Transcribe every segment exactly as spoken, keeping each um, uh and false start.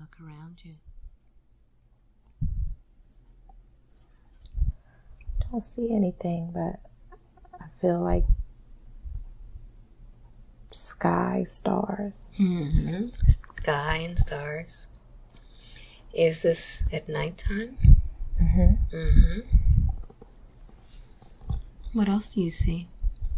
look around you. Don't see anything, but I feel like sky, stars. Mm-hmm. Sky and stars. Is this at nighttime? Mm-hmm. Mm-hmm. What else do you see?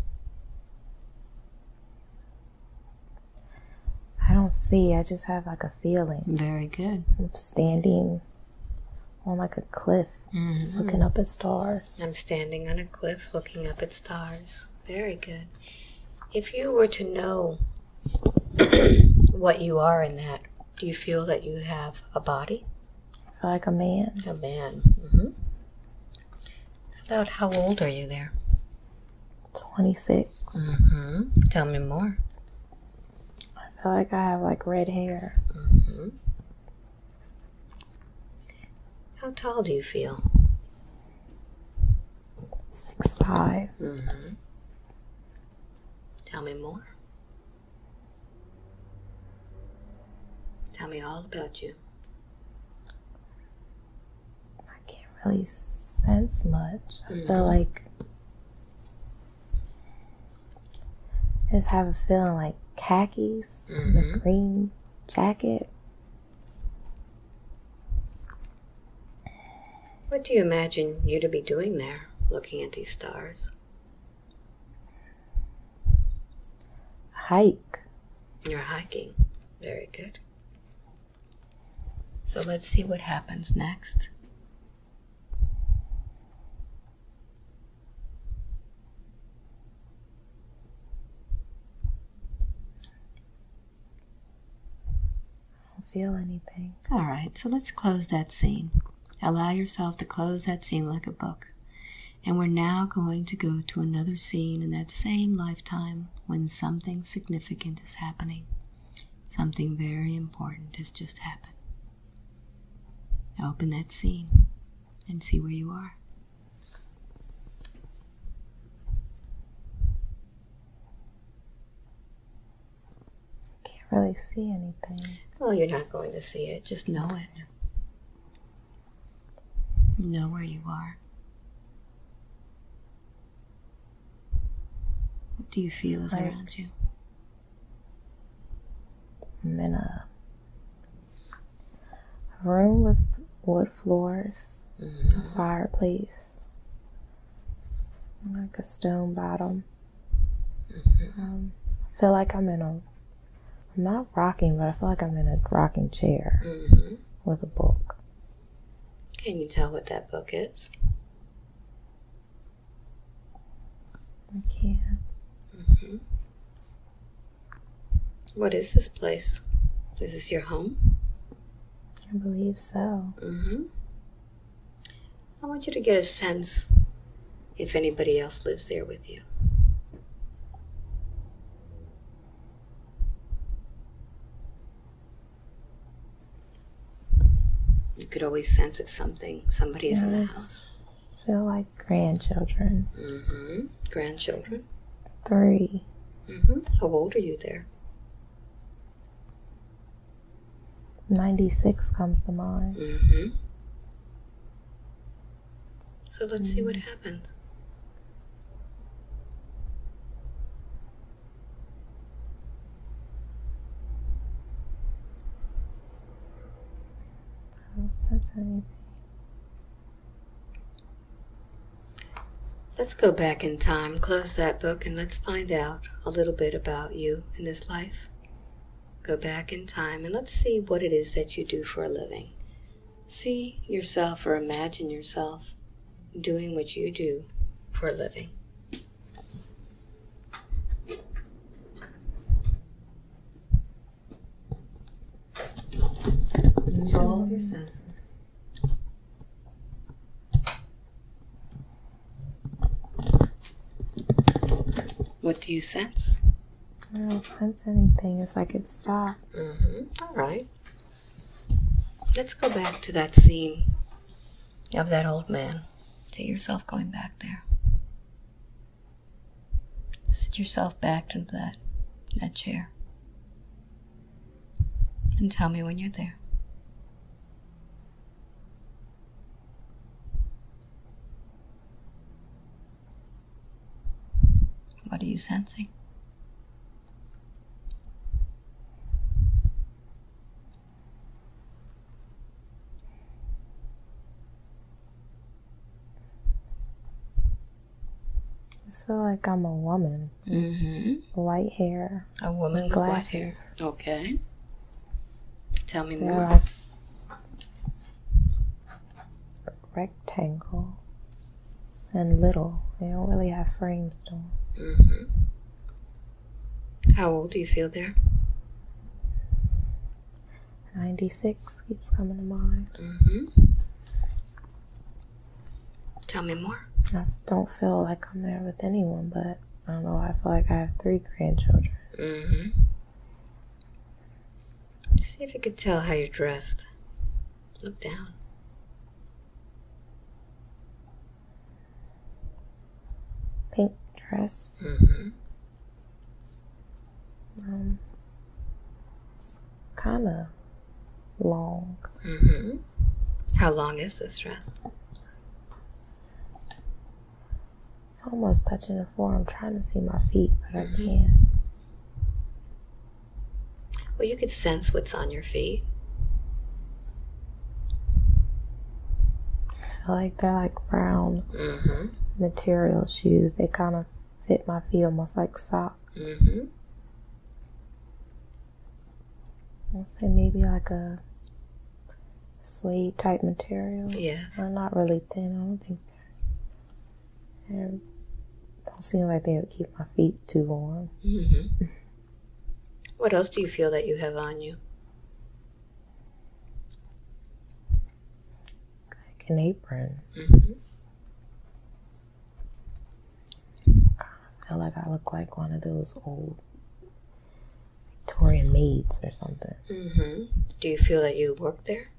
I don't see, I just have like a feeling. Very good. I'm standing on like a cliff, Mm-hmm. looking up at stars. I'm standing on a cliff looking up at stars. Very good. If you were to know what you are in that, do you feel that you have a body? I feel like a man. A man. Mm-hmm. About how old are you there? twenty-six. Mm-hmm. Tell me more. I feel like I have like red hair. Mm-hmm. How tall do you feel? six five. Mm-hmm. Tell me more. Tell me all about you. I can't really sense much. I Mm-hmm. feel like I just have a feeling like khakis, Mm-hmm. the green jacket. What do you imagine you to be doing there, looking at these stars? Hike. You're hiking. Very good. So let's see what happens next. I don't feel anything. All right, so let's close that scene. Allow yourself to close that scene like a book. And we're now going to go to another scene in that same lifetime when something significant is happening. Something very important has just happened. Open that scene and see where you are. Can't really see anything. Well, you're not going to see it. Just know it. Know where you are. What do you feel is Like- around you? I'm in a room with wood floors, Mm-hmm. a fireplace, and like a stone bottom. Mm-hmm. Um, I feel like I'm in a, I'm not rocking, but I feel like I'm in a rocking chair Mm-hmm. with a book. Can you tell what that book is? I can't. Mm-hmm. What is this place? Is this your home? I believe so. Mm-hmm. I want you to get a sense if anybody else lives there with you. You could always sense if something, somebody is in the I house. just feel like grandchildren. Mm-hmm. Grandchildren. Three. Mm-hmm. How old are you there? ninety-six comes to mind. Mm-hmm. So let's see what happens. I don't sense anything. Let's go back in time, close that book, and let's find out a little bit about you in this life. Go back in time and let's see what it is that you do for a living. See yourself or imagine yourself doing what you do for a living. Use all of your senses. What do you sense? I don't sense anything. It's like it stopped. Mm-hmm. All right. Let's go back to that scene of that old man. See yourself going back there. Sit yourself back into that, that chair. And tell me when you're there. What are you sensing? I just feel like I'm a woman. Mm-hmm. White hair. A woman with glasses. white hair. Okay. Tell me They're more. like rectangle and little. They don't really have frames to them. Mm-hmm. How old do you feel there? ninety-six keeps coming to mind. Mm-hmm. Tell me more. I don't feel like I'm there with anyone, but I don't know. I feel like I have three grandchildren. Mm-hmm. See if you could tell how you're dressed. Look down. Pink dress. Mm-hmm. Um, it's kind of long. Mm-hmm. How long is this dress? It's almost touching the floor. I'm trying to see my feet, but Mm-hmm. I can't. Well, you could sense what's on your feet. I feel like they're like brown Mm-hmm. material shoes. They kind of fit my feet almost like socks. Mm-hmm. I'll say maybe like a suede type material. Yes. They're not really thin. I don't think they're. They don't seem like they would keep my feet too warm. Mm-hmm. What else do you feel that you have on you? Like an apron. Mm-hmm. I feel like I look like one of those old Victorian maids or something. Mm-hmm. Do you feel that you work there?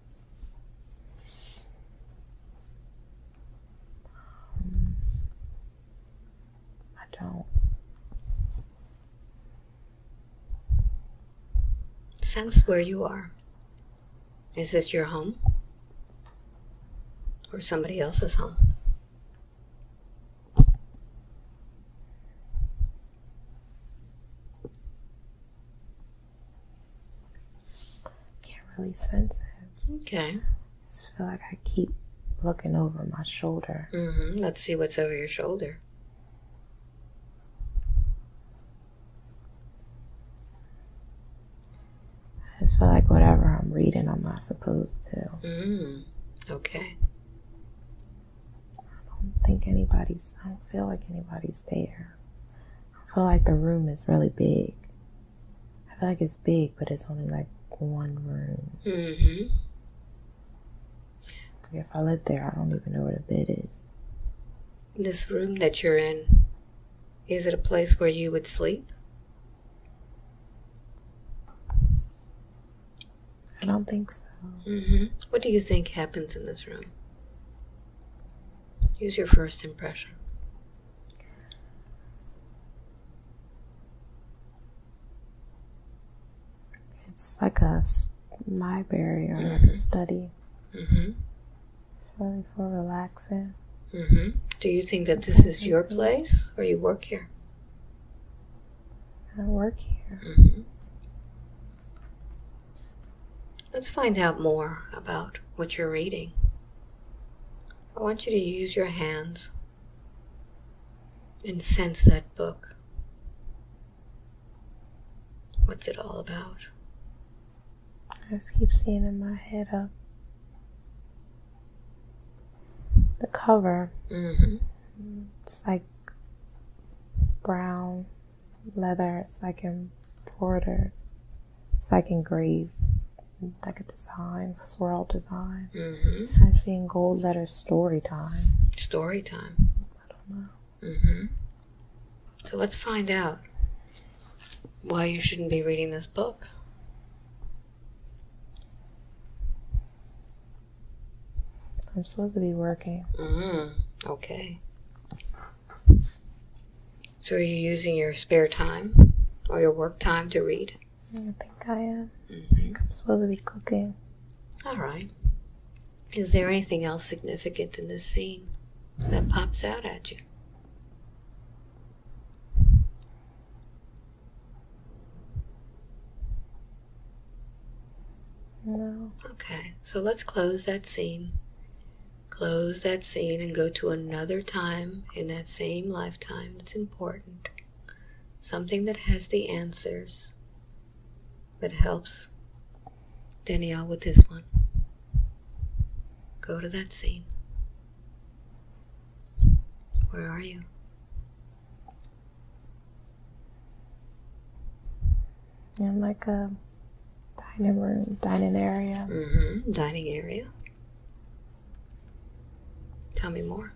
Um, I don't. Sense where you are. Is this your home? Or somebody else's home? Can't really sense it. Okay. I just feel like I keep looking over my shoulder. Mm-hmm. Let's see what's over your shoulder. I just feel like whatever I'm reading, I'm not supposed to. Mm. Okay. I don't think anybody's, I don't feel like anybody's there. I feel like the room is really big. I feel like it's big, but it's only like one room. Mm-hmm. Like if I live there, I don't even know where the bed is. This room that you're in, is it a place where you would sleep? I don't think so. Mm-hmm. What do you think happens in this room? Use your first impression. It's like a s- library or like a study. Mm-hmm. It's really for relaxing. Mm-hmm. Do you think that this is your place or you work here? I work here. Mm-hmm. Let's find out more about what you're reading. I want you to use your hands and sense that book. What's it all about? I just keep seeing in my head up the cover. Mm-hmm. It's like brown leather. It's like embroidered. It's like engraved, like a design, swirl design. Mm-hmm. I see in gold letters story time. Story time. I don't know. Mm-hmm. So let's find out why you shouldn't be reading this book. I'm supposed to be working. Mm-hmm. Okay. So are you using your spare time or your work time to read? I think I am. Mm-hmm. I think I'm supposed to be cooking. All right. Is there anything else significant in this scene that pops out at you? No. Okay, so let's close that scene. Close that scene and go to another time in that same lifetime that's important. Something that has the answers, that helps Danielle with this one. Go to that scene. Where are you? In like a dining room, dining area. Mm-hmm. Dining area. Tell me more.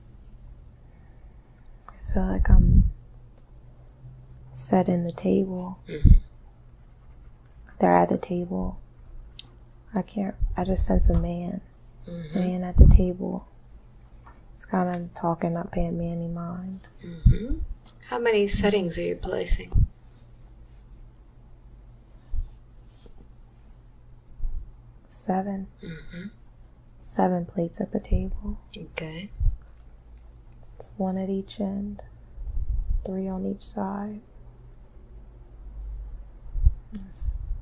I feel like I'm setting the table. Mm-hmm. They're at the table. I can't, I just sense a man. Mm-hmm. Man at the table. It's kind of talking, not paying me any mind. Mm-hmm. How many settings are you placing? Seven. Mm-hmm. Seven plates at the table. Okay. It's one at each end. It's three on each side. It's,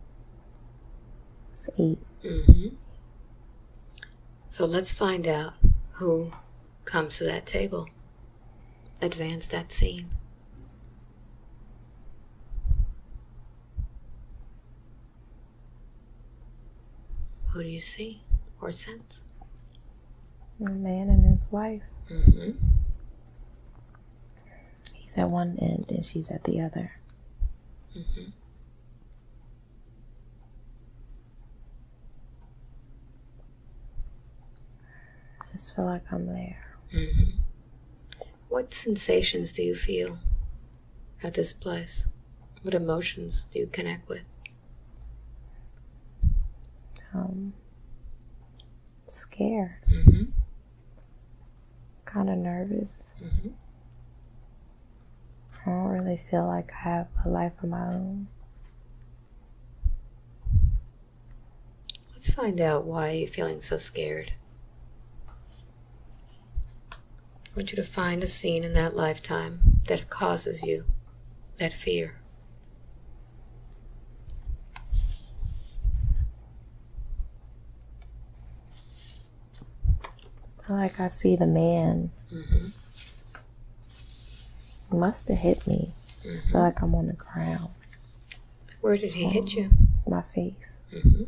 it's eight. Mm-hmm. So let's find out who comes to that table. Advance that scene. Who do you see or sense? A man and his wife. Mm-hmm. He's at one end and she's at the other. Mm-hmm. I just feel like I'm there. Mm-hmm. What sensations do you feel at this place? What emotions do you connect with? Um, scared. Mm-hmm. Kind of nervous. Mm-hmm. I don't really feel like I have a life of my own. Let's find out why you're feeling so scared. I want you to find a scene in that lifetime that causes you that fear. I feel like I see the man. Mm-hmm. He must have hit me. Mm-hmm. I feel like I'm on the ground. Where did he um, hit you? My face. Mm-hmm.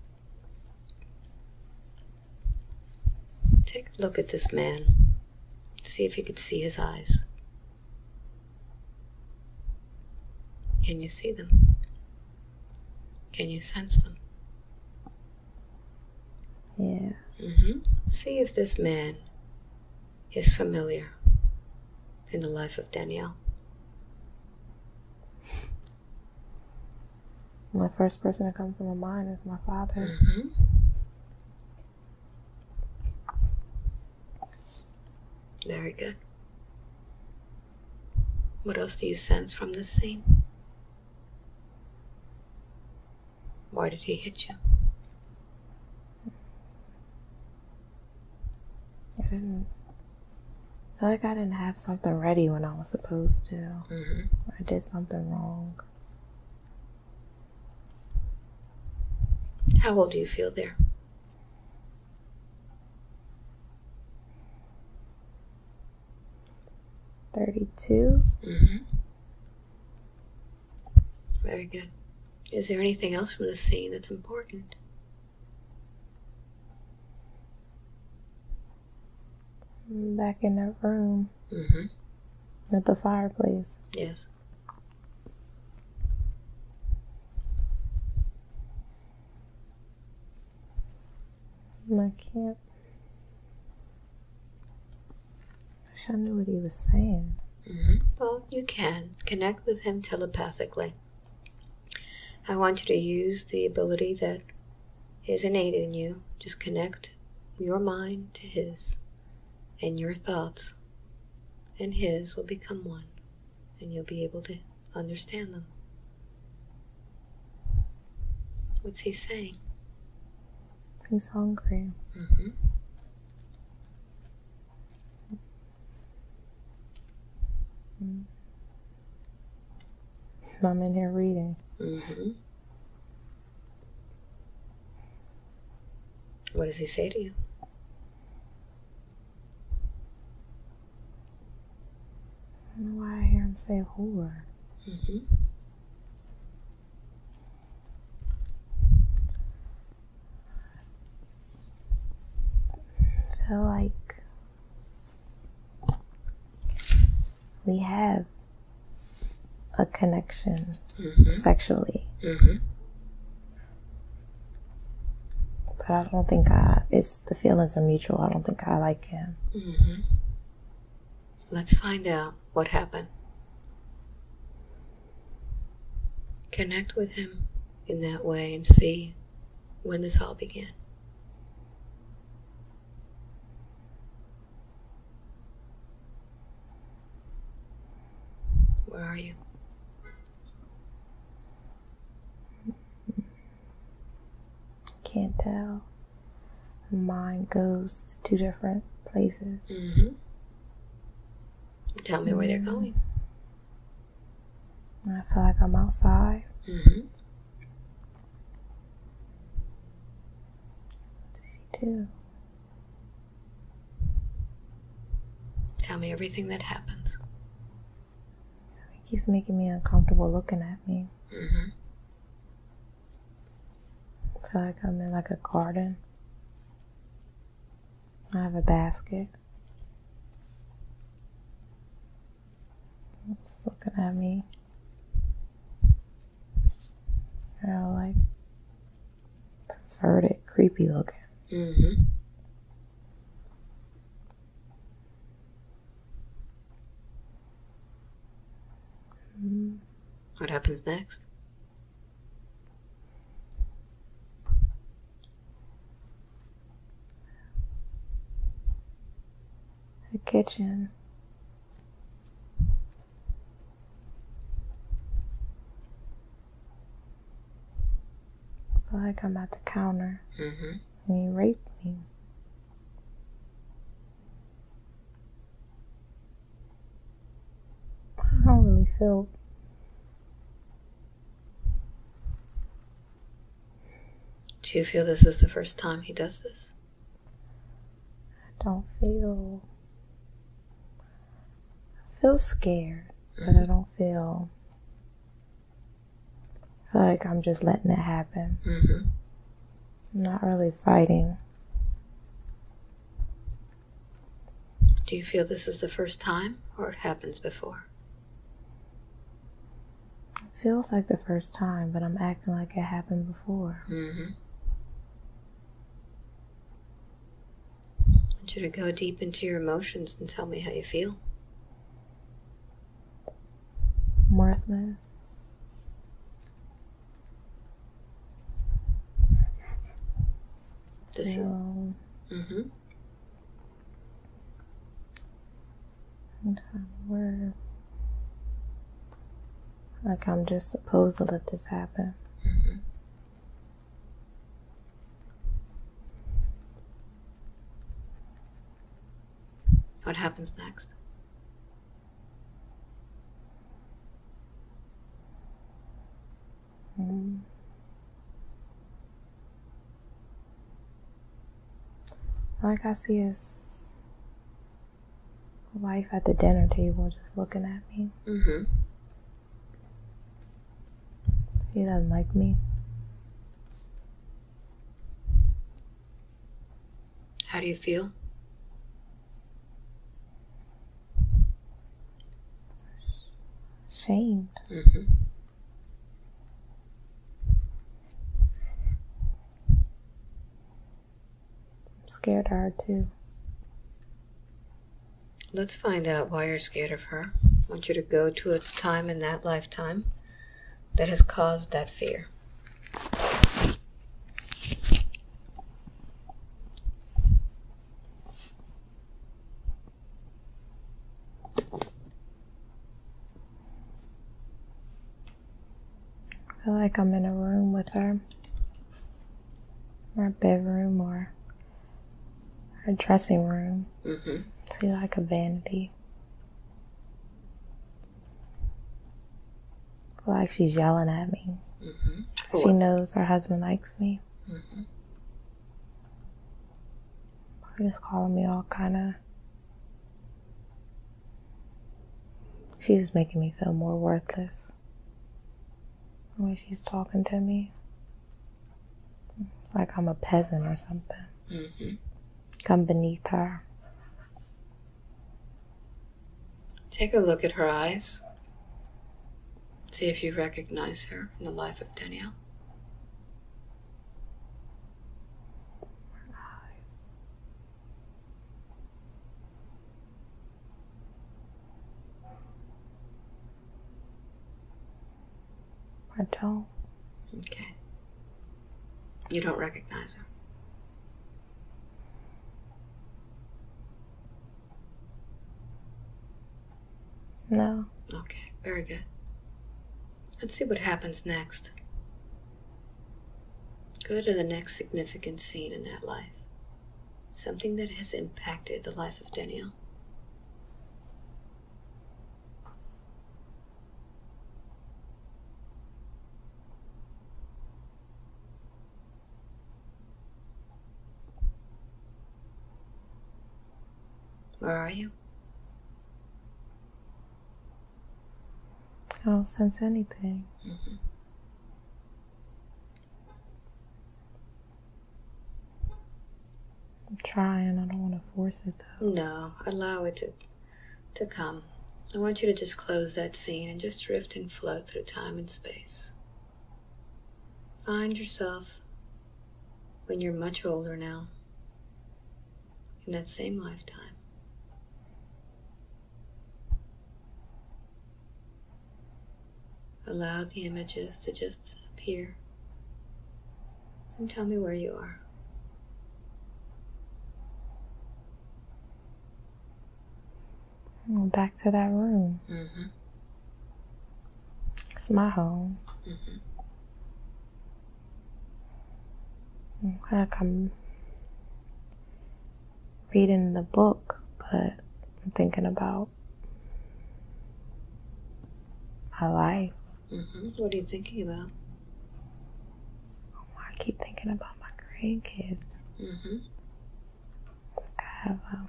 Take a look at this man. See if you could see his eyes. Can you see them? Can you sense them? Yeah. Mm-hmm. See if this man is familiar in the life of Danielle. My first person that comes to my mind is my father. Mm-hmm. Very good. What else do you sense from this scene? Why did he hit you? I didn't I feel like I didn't have something ready when I was supposed to. Mm-hmm. I did something wrong. How old do you feel there? thirty-two. Mm-hmm. Very good. Is there anything else from the scene that's important? Back in that room. Mm-hmm. At the fireplace. Yes. I can't. I wish I knew what he was saying. Mm-hmm. Well, you can connect with him telepathically. I want you to use the ability that is innate in you. Just connect your mind to his, and your thoughts and his will become one, and you'll be able to understand them. What's he saying? He's hungry. Mm-hmm. Mm. I'm in here reading. Mm-hmm. What does he say to you? I don't know why I hear him say whore. Mm-hmm. I feel like we have a connection mm-hmm. sexually. Mm-hmm. But I don't think I, it's, the feelings are mutual. I don't think I like him. Mm-hmm. Let's find out what happened. Connect with him in that way and see when this all began. Where are you? Can't tell. Mind goes to two different places. Mm-hmm. Tell me where they're going. I feel like I'm outside. Mm-hmm. To see too. Tell me everything that happens. I think he's making me uncomfortable looking at me. Mm-hmm. I feel like I'm in like a garden. I have a basket. It's looking at me. They're all like perverted, creepy looking. Mm-hmm. Mm-hmm. What happens next? The kitchen. I feel like I'm at the counter. Mm-hmm. And he raped me. I don't really feel. Do you feel this is the first time he does this? I don't feel. I feel scared, Mm-hmm. but I don't feel. I feel like I'm just letting it happen. Mm-hmm. I'm not really fighting. Do you feel this is the first time, or it happens before? It feels like the first time, but I'm acting like it happened before. Mm-hmm. I want you to go deep into your emotions and tell me how you feel. Worthless. Does he? Feel Mm-hmm. word. Like I'm just supposed to let this happen. Mm-hmm. What happens next? Mm. Like I see his wife at the dinner table just looking at me. Mm-hmm. He doesn't like me. How do you feel? Shamed. Mm-hmm. I'm scared of her too. Let's find out why you're scared of her. I want you to go to a time in that lifetime that has caused that fear. I feel like I'm in a room with her. Or a bedroom or her dressing room. Mm-hmm. See, like a vanity. I feel like she's yelling at me. Mm-hmm. She knows her husband likes me. Mm-hmm. She's just calling me all kind of... She's just making me feel more worthless. The way she's talking to me. It's like I'm a peasant or something. Mm-hmm. I'm beneath her. Take a look at her eyes. See if you recognize her in the life of Danielle. Her eyes. I don't. Okay. You don't recognize her? No. Okay, very good. Let's see what happens next. Go to the next significant scene in that life. Something that has impacted the life of Danielle. Where are you? I don't sense anything. Mm-hmm. I'm trying. I don't want to force it though. No, allow it to, to come. I want you to just close that scene and just drift and float through time and space. Find yourself when you're much older now, in that same lifetime. Allow the images to just appear and tell me where you are. I'm back to that room. Mm-hmm. It's my home. Mm-hmm. I'm kind of come reading the book, but I'm thinking about my life. Mm-hmm. What are you thinking about? Oh, I keep thinking about my grandkids. Mm-hmm. I have um,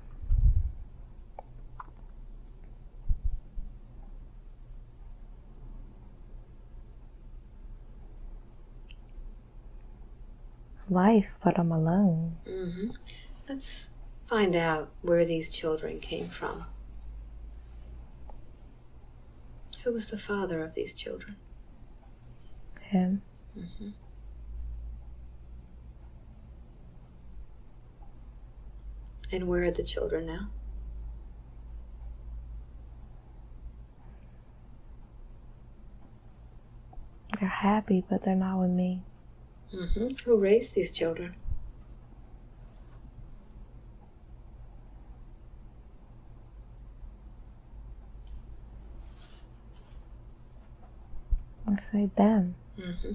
life, but I'm alone. Mm-hmm. Let's find out where these children came from. Who was the father of these children? Him. Mm-hmm. And where are the children now? They're happy, but they're not with me. Mm-hmm. Who raised these children? I say them. Mm-hmm.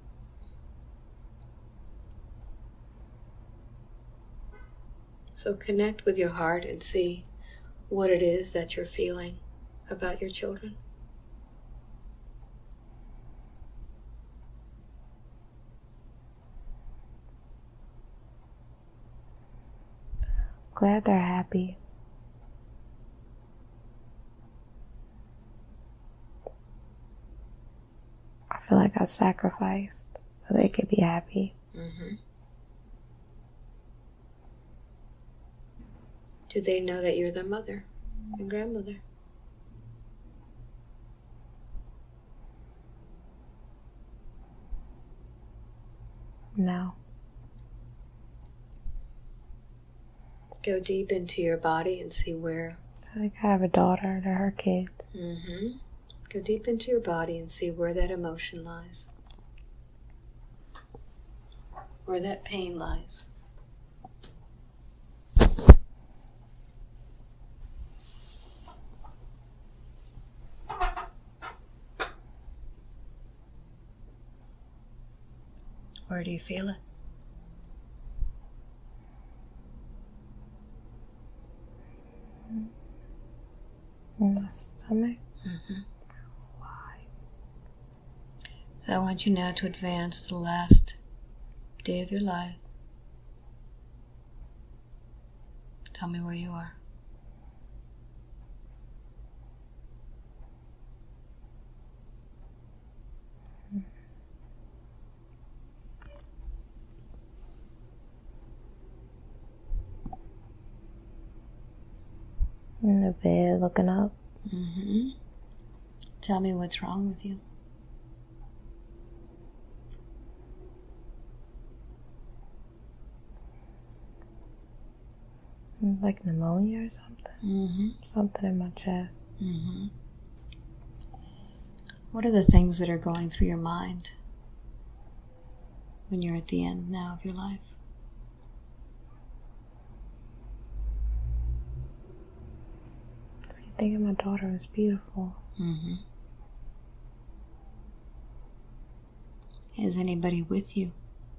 So connect with your heart and see what it is that you're feeling about your children. Glad they're happy. I feel like I sacrificed so they could be happy. Mm-hmm. Do they know that you're their mother and grandmother? No. Go deep into your body and see where. I think I have a daughter. They're her kids. Mm-hmm. Go deep into your body and see where that emotion lies. Where that pain lies. Where do you feel it? In my stomach. Mm-hmm. Why? So I want you now to advance to the last day of your life. Tell me where you are. In the bed, looking up. Mm-hmm. Tell me what's wrong with you. Like pneumonia or something. Mm-hmm. Something in my chest. Mm-hmm. What are the things that are going through your mind when you're at the end now of your life? I keep thinking my daughter is beautiful. Mm-hmm. Is anybody with you?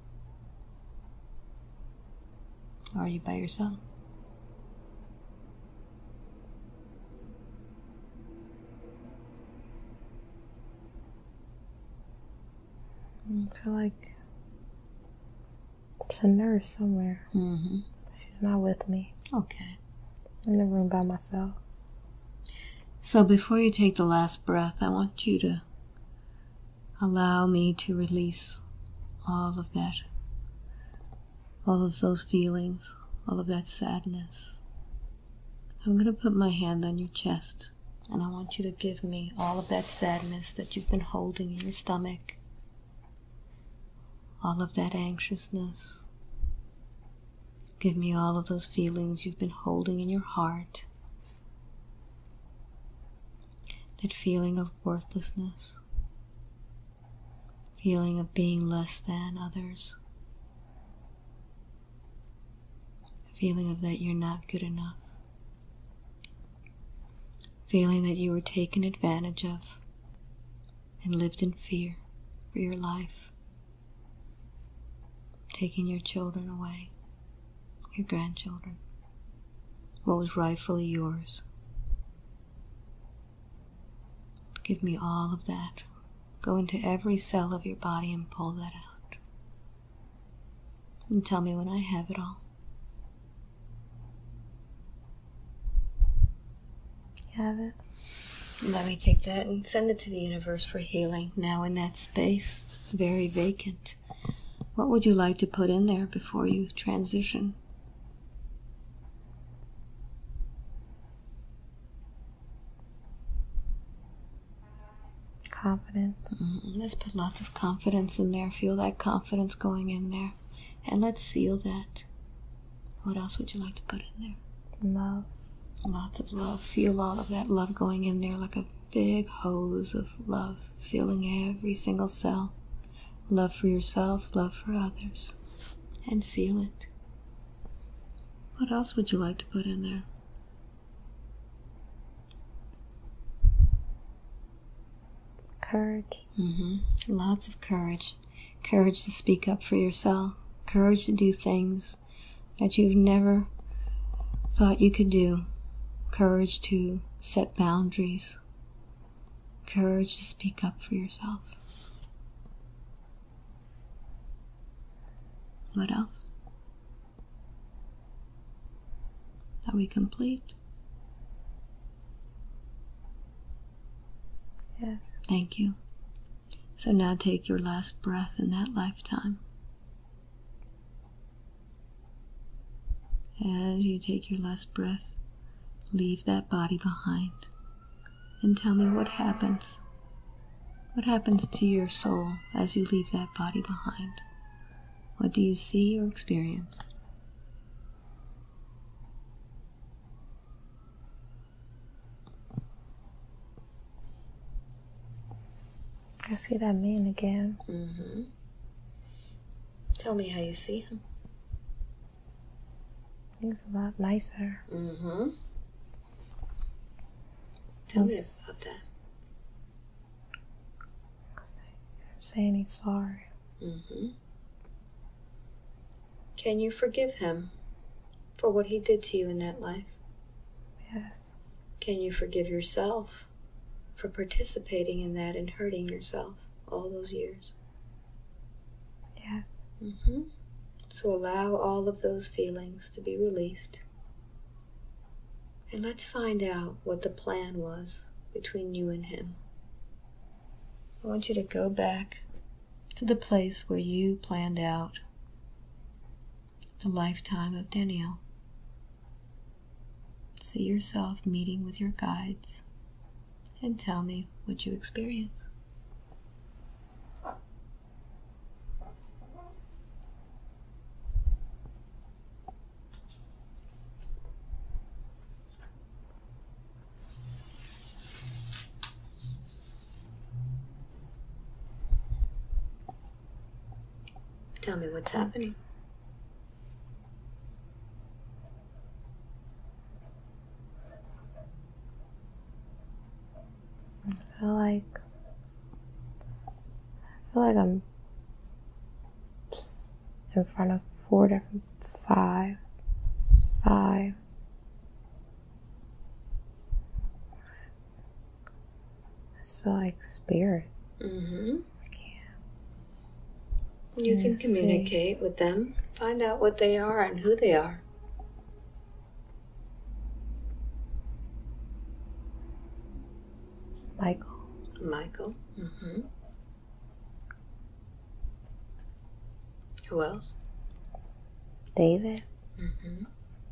Or are you by yourself? I feel like it's a nurse somewhere. Mm-hmm. She's not with me. Okay. I'm in the room by myself. So before you take the last breath, I want you to allow me to release all of that, all of those feelings, all of that sadness. I'm going to put my hand on your chest, and I want you to give me all of that sadness that you've been holding in your stomach, all of that anxiousness. Give me all of those feelings you've been holding in your heart, that feeling of worthlessness, feeling of being less than others, feeling of that you're not good enough, feeling that you were taken advantage of and lived in fear for your life, taking your children away, your grandchildren, what was rightfully yours. Give me all of that. Go into every cell of your body and pull that out. And tell me when I have it all. You have it? Let me take that and send it to the universe for healing. Now in that space, very vacant, what would you like to put in there before you transition? Confidence. Mm-hmm. Let's put lots of confidence in there. Feel that confidence going in there. And let's seal that. What else would you like to put in there? Love. Lots of love. Feel all of that love going in there like a big hose of love, filling every single cell. Love for yourself, love for others. And seal it. What else would you like to put in there? Courage. Mm-hmm. Lots of courage. Courage to speak up for yourself. Courage to do things that you've never thought you could do. Courage to set boundaries. Courage to speak up for yourself. What else? Are we complete? Yes. Thank you. So now take your last breath in that lifetime. As you take your last breath, leave that body behind. And tell me what happens. What happens to your soul as you leave that body behind? What do you see or experience? I see that man again. Mm-hmm. Tell me how you see him. He's a lot nicer. Mm-hmm. Tell He's, me about that. I'm saying he's sorry. Mm-hmm. Can you forgive him for what he did to you in that life? Yes. Can you forgive yourself for participating in that and hurting yourself all those years? Yes. Mm-hmm. So allow all of those feelings to be released. And let's find out what the plan was between you and him. I want you to go back to the place where you planned out the lifetime of Danielle. See yourself meeting with your guides and tell me what you experience. Tell me what's happening. I feel like I feel like I'm in front of four different five five. I just feel like spirits. Mm-hmm. I can't. You can Let's communicate see. with them, find out what they are and who they are. Michael. Michael. Mm-hmm. Who else? David. Mm-hmm.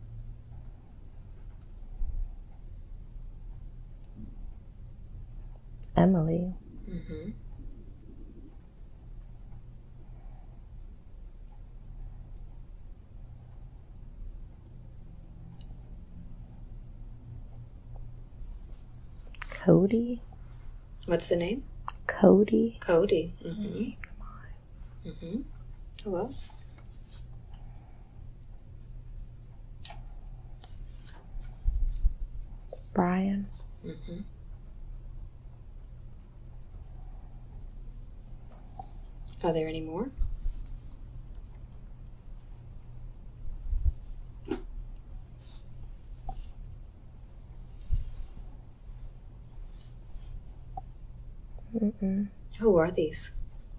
Emily. Mm-hmm. Cody. What's the name? Cody. Cody. Mm-hmm. Mm-hmm. Who else? Brian. Mm-hmm. Are there any more? Mm-mm. Who are these?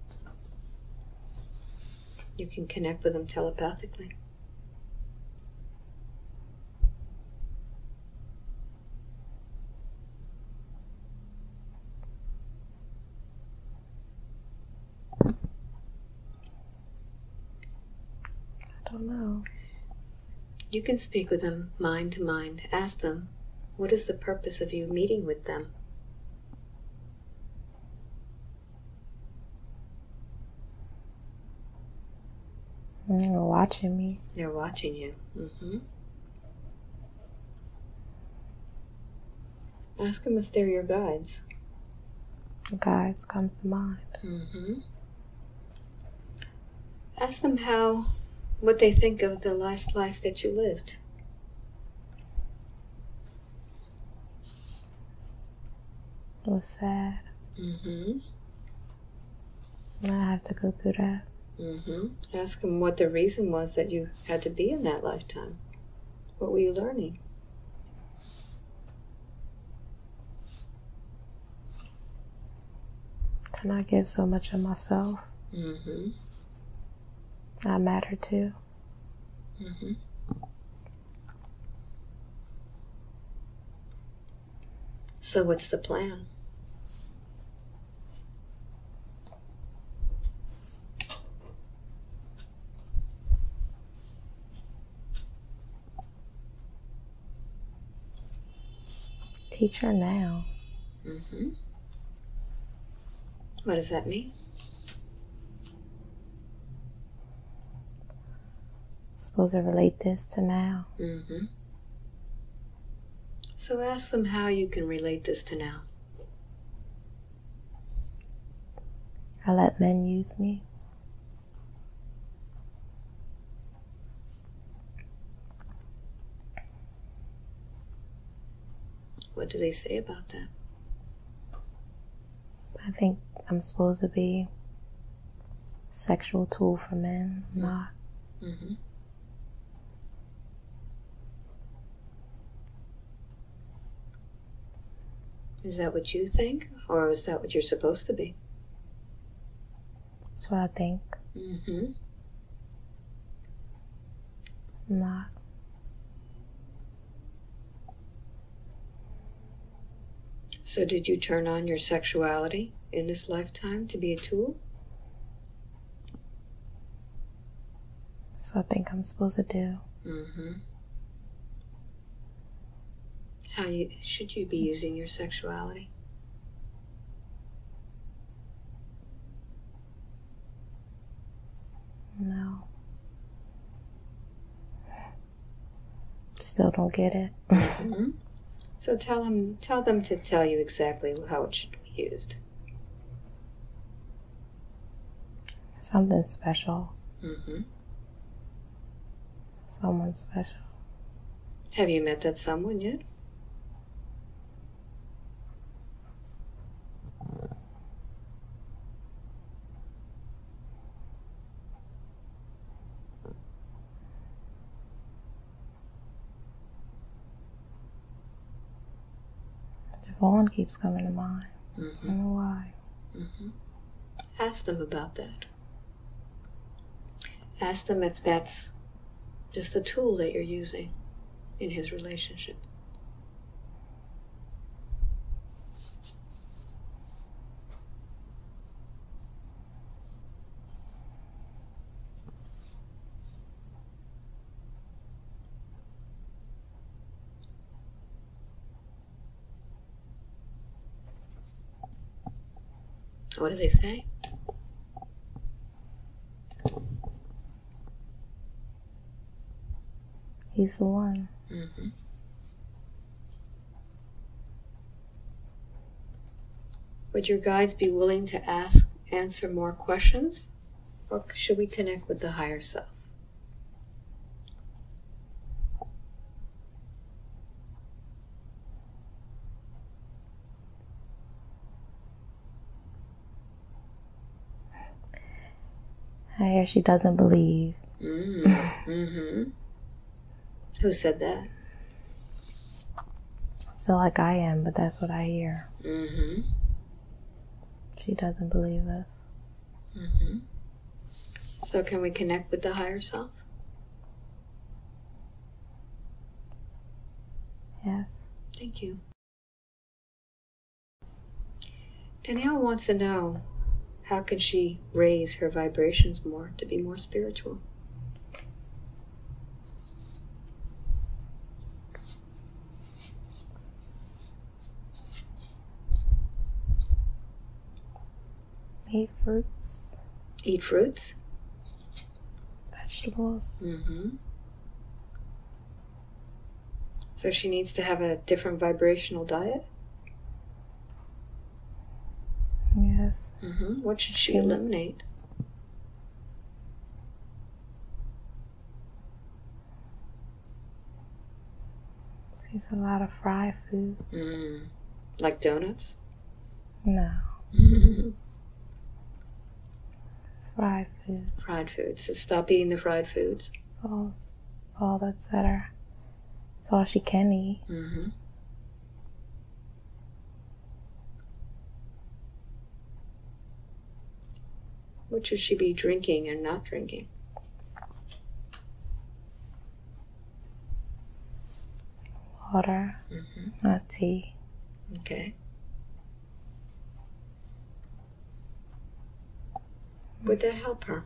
You can connect with them telepathically. I don't know. You can speak with them mind to mind. Ask them, what is the purpose of you meeting with them? They're watching me. They're watching you. Mm-hmm. Ask them if they're your guides. Guys comes to mind. Mm-hmm. Ask them how, what they think of the last life that you lived. It was sad. Mm-hmm. And I have to go through that. Mm-hmm. Ask them what the reason was that you had to be in that lifetime. What were you learning? To not give so much of myself. Mm-hmm. I matter too. Mm-hmm. So what's the plan? Teach her now. Mm-hmm. What does that mean? Supposed to relate this to now. Mm-hmm. So ask them how you can relate this to now. I let men use me. What do they say about that? I think I'm supposed to be a sexual tool for men, not. Mm-hmm. Is that what you think? Or is that what you're supposed to be? That's what I think. Mm-hmm. I'm not. So did you turn on your sexuality in this lifetime to be a tool? So I think I'm supposed to do. Mm-hmm. How you, should you be using your sexuality? No. Still don't get it. Mm-hmm. So tell them, tell them to tell you exactly how it should be used. Something special. Mm-hmm. Someone special. Have you met that someone yet? Vaughn keeps coming to mind. Mm-hmm. I don't know why. Mm-hmm. Ask them about that. Ask them if that's just the tool that you're using in his relationship. What do they say? He's the one. Mm-hmm. Would your guides be willing to ask, answer more questions? Or should we connect with the higher self? I hear she doesn't believe. Mm-hmm. Mm-hmm. Who said that? I feel like I am, but that's what I hear. Mm-hmm. She doesn't believe us. Mm-hmm. So can we connect with the higher self? Yes. Thank you. Danielle wants to know, how can she raise her vibrations more to be more spiritual? Eat fruits. Eat fruits? Vegetables. Mm-hmm. So she needs to have a different vibrational diet? Yes. Mm-hmm. What should she She- eliminate? Eats a lot of fried food. Mm. Like donuts? No. Fried food. Fried foods. So stop eating the fried foods. It's all, it's all that's at her. It's all she can eat. Mm-hmm. What should she be drinking and not drinking? Water, Mm-hmm. not tea. Okay. Would that help her?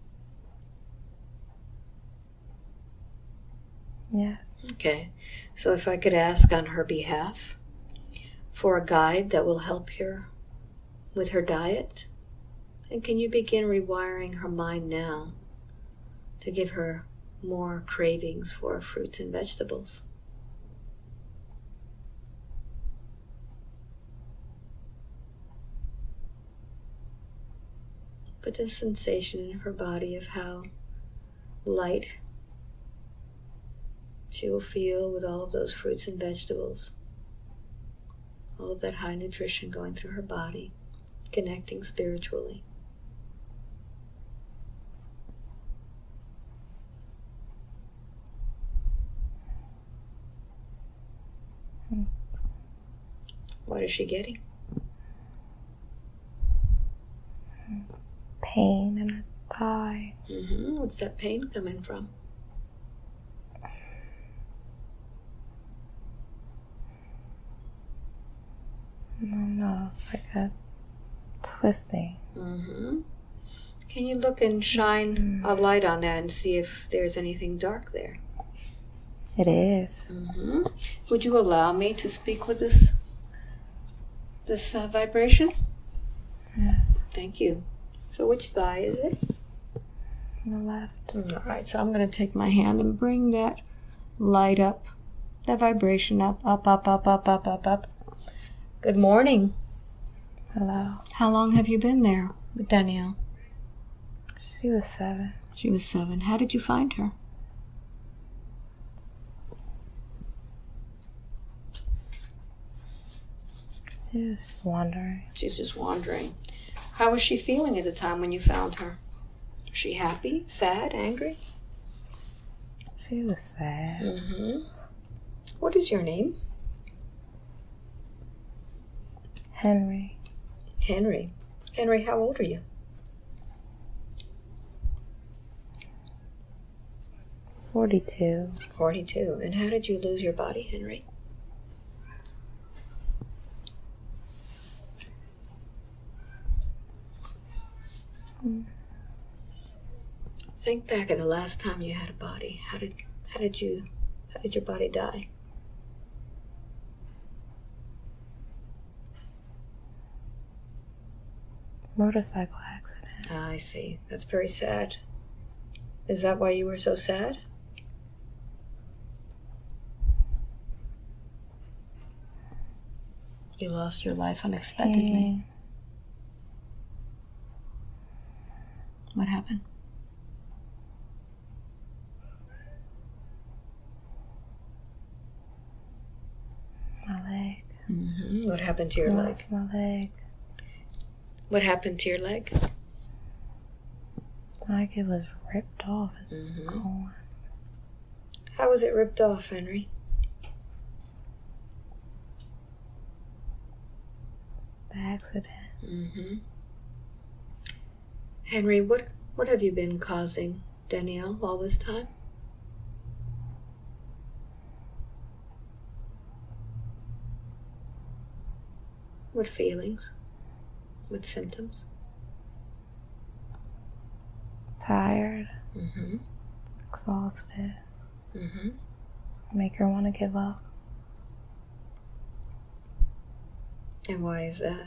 Yes. Okay. So if I could ask on her behalf for a guide that will help her with her diet, and can you begin rewiring her mind now to give her more cravings for fruits and vegetables? But the sensation in her body of how light she will feel with all of those fruits and vegetables, all of that high nutrition going through her body, connecting spiritually. Hmm. What is she getting? Pain in her thigh. Mm-hmm. What's that pain coming from? No, no, it's like a twisting. Mm-hmm. Can you look and shine mm. a light on that and see if there's anything dark there? It is. Mm-hmm. Would you allow me to speak with this, this uh, vibration? Yes. Thank you. So which thigh is it? On the left. All right, so I'm going to take my hand and bring that light up, that vibration up, up, up, up, up, up, up, up. Good morning. Hello. How long have you been there with Danielle? She was seven. She was seven. How did you find her? She was just wandering. She's just wandering. How was she feeling at the time when you found her? Was she happy, sad, angry? She was sad. Mm-hmm. What is your name? Henry. Henry. Henry, how old are you? Forty-two. Forty-two. And how did you lose your body, Henry? Mm. Think back at the last time you had a body. How did how did you how did your body die? Motorcycle accident. Ah, I see. That's very sad. Is that why you were so sad? You lost your life unexpectedly. Pain. What happened? My leg. Mm-hmm. What happened to your I leg? lost my leg. What happened to your leg? Like it was ripped off. It's Mm-hmm. gone. How was it ripped off, Henry? The accident. Mm-hmm. Henry, what what have you been causing Danielle all this time? What feelings? What symptoms? Tired. Mm-hmm. Exhausted. Mm-hmm. Make her want to give up. And why is that?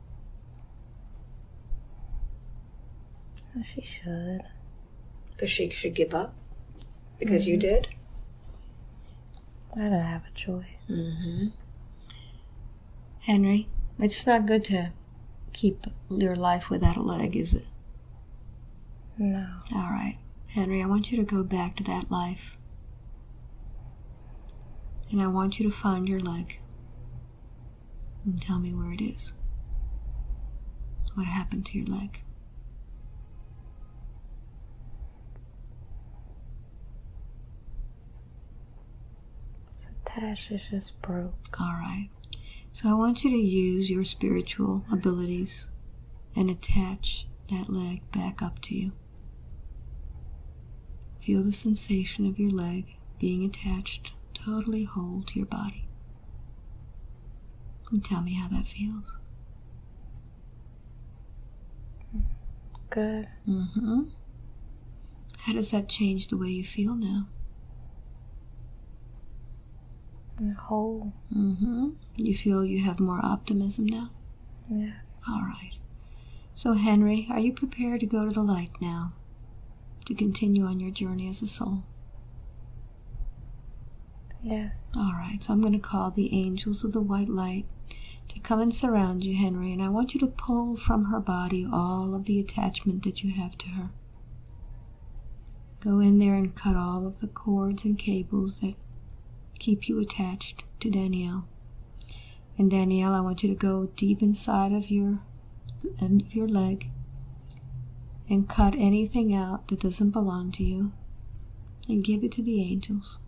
She should. Because she should give up? Because Mm-hmm. you did? I didn't have a choice. Mm-hmm. Henry, it's not good to keep your life without a leg, is it? No. All right. Henry, I want you to go back to that life. And I want you to find your leg. And tell me where it is. What happened to your leg? It's attached. It's just broke. All right. So I want you to use your spiritual abilities and attach that leg back up to you. Feel the sensation of your leg being attached totally whole to your body. And tell me how that feels. Good. Mm-hmm. How does that change the way you feel now? And whole. Mm-hmm. You feel you have more optimism now? Yes. All right. So, Henry, are you prepared to go to the light now? To continue on your journey as a soul? Yes. All right. So I'm going to call the angels of the white light to come and surround you, Henry. And I want you to pull from her body all of the attachment that you have to her. Go in there and cut all of the cords and cables that keep you attached to Danielle. And Danielle, I want you to go deep inside of your end of your leg and cut anything out that doesn't belong to you and give it to the angels.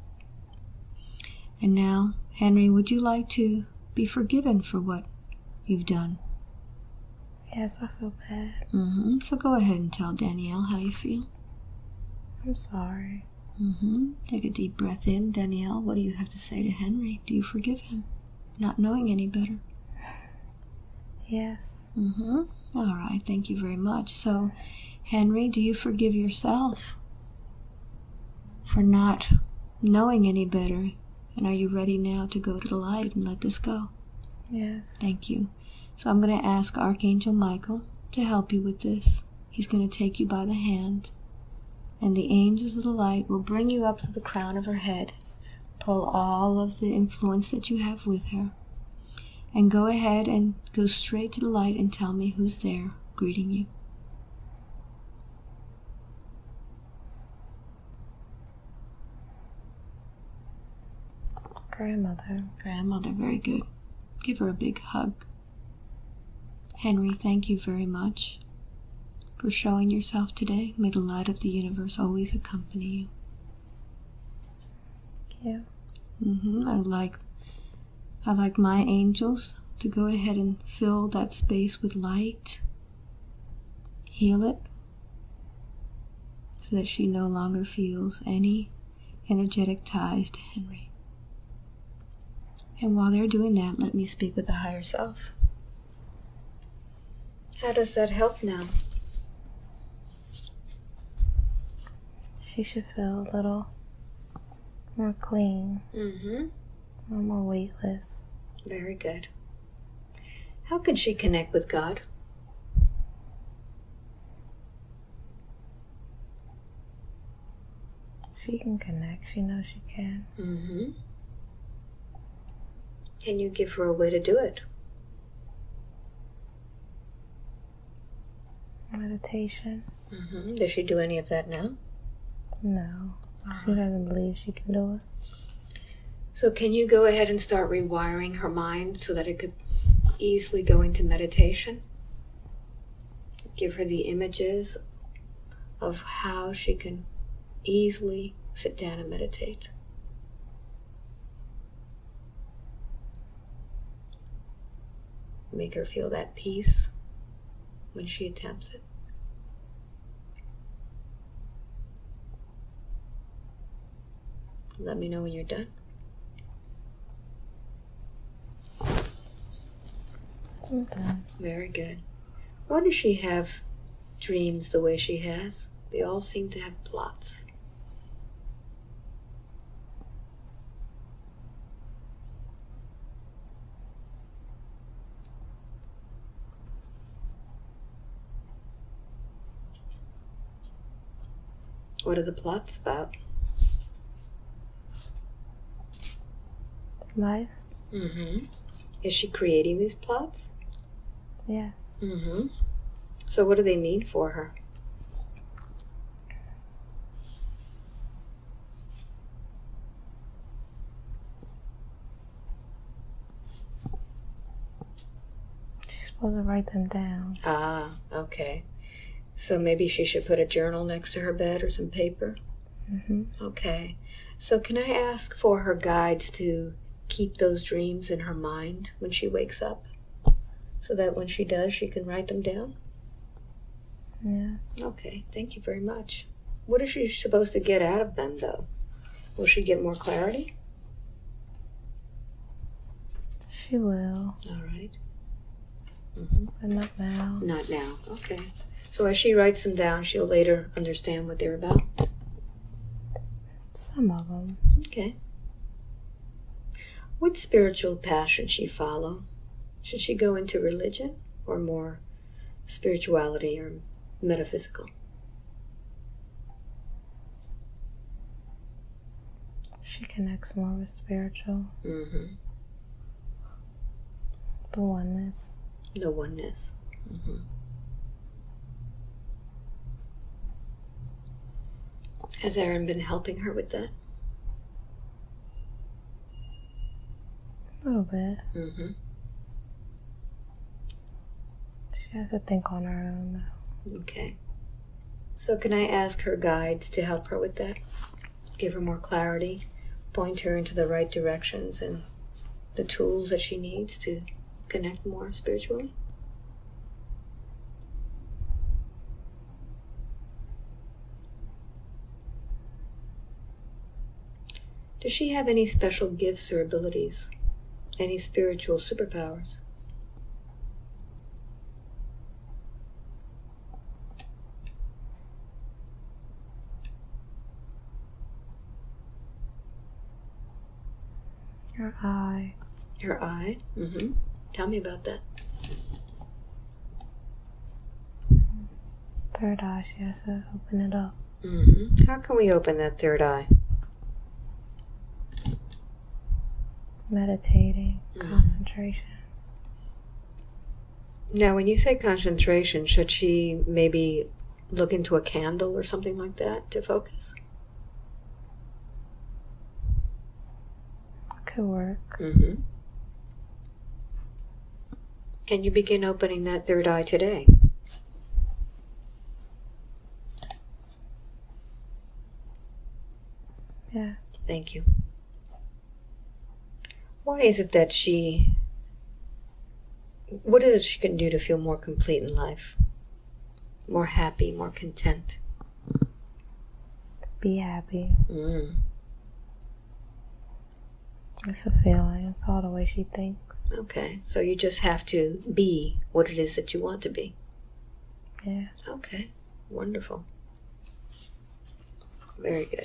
And now, Henry, would you like to be forgiven for what you've done? Yes, I feel bad. Mm-hmm. So go ahead and tell Danielle how you feel. I'm sorry. Mm-hmm. Take a deep breath in. Danielle, what do you have to say to Henry? Do you forgive him? Not knowing any better. Yes. Mm-hmm. All right, thank you very much. So, Henry, do you forgive yourself for not knowing any better? And are you ready now to go to the light and let this go? Yes. Thank you. So I'm going to ask Archangel Michael to help you with this. He's going to take you by the hand, and the angels of the light will bring you up to the crown of her head, pull all of the influence that you have with her, and go ahead and go straight to the light and tell me who's there greeting you. Grandmother. Grandmother, very good. Give her a big hug. Henry, thank you very much for showing yourself today. May the light of the universe always accompany you. Thank you. Mm-hmm. I like, I like my angels to go ahead and fill that space with light, heal it, so that she no longer feels any energetic ties to Henry. And while they're doing that, let me speak with the higher self. How does that help now? She should feel a little more clean. Mm-hmm. A little more weightless. Very good. How can she connect with God? She can connect. She knows she can. Mm-hmm. Can you give her a way to do it? Meditation. Mm-hmm. Does she do any of that now? No. Uh-huh. She doesn't believe she can do it. So can you go ahead and start rewiring her mind so that it could easily go into meditation? Give her the images of how she can easily sit down and meditate. Make her feel that peace when she attempts it. Let me know when you're done. I'm done. Very good. Why does she have dreams the way she has? They all seem to have plots. What are the plots about? Life? Mm-hmm. Is she creating these plots? Yes. Mm-hmm. So what do they mean for her? She's supposed to write them down. Ah, okay. So maybe she should put a journal next to her bed or some paper? Mm-hmm. Okay. So can I ask for her guides to keep those dreams in her mind when she wakes up? So that when she does, she can write them down? Yes. Okay, thank you very much. What is she supposed to get out of them, though? Will she get more clarity? She will. All right. Mm-hmm. But not now. Not now. Okay. So as she writes them down, she'll later understand what they're about? Some of them. Okay. What spiritual path should she follow? Should she go into religion or more spirituality or metaphysical? She connects more with spiritual. Mm-hmm. The oneness. The oneness. Mm-hmm. Has Aaron been helping her with that? A little bit. Mm-hmm. She has to think on her own, though. Okay. So can I ask her guides to help her with that? Give her more clarity, point her into the right directions and the tools that she needs to connect more spiritually? Does she have any special gifts or abilities? Any spiritual superpowers? Her eye. Her eye? Mm-hmm. Tell me about that. Third eye, she has to open it up. Mm-hmm. How can we open that third eye? Meditating, mm. concentration. Now, when you say concentration, should she maybe look into a candle or something like that to focus? Could work. Mm-hmm. Can you begin opening that third eye today? Yeah. Thank you. Why is it that she... What is it she can do to feel more complete in life? More happy, more content? Be happy. Mm. It's a feeling. It's all the way she thinks. Okay. So you just have to be what it is that you want to be. Yes. Okay. Wonderful. Very good.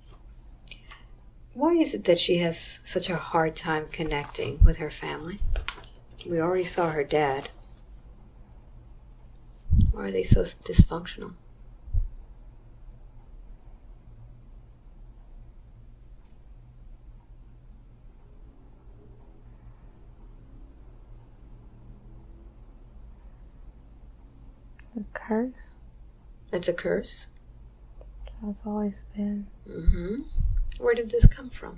Why is it that she has such a hard time connecting with her family? We already saw her dad. Why are they so dysfunctional? A curse? It's a curse? That's always been. Mm-hmm. Where did this come from?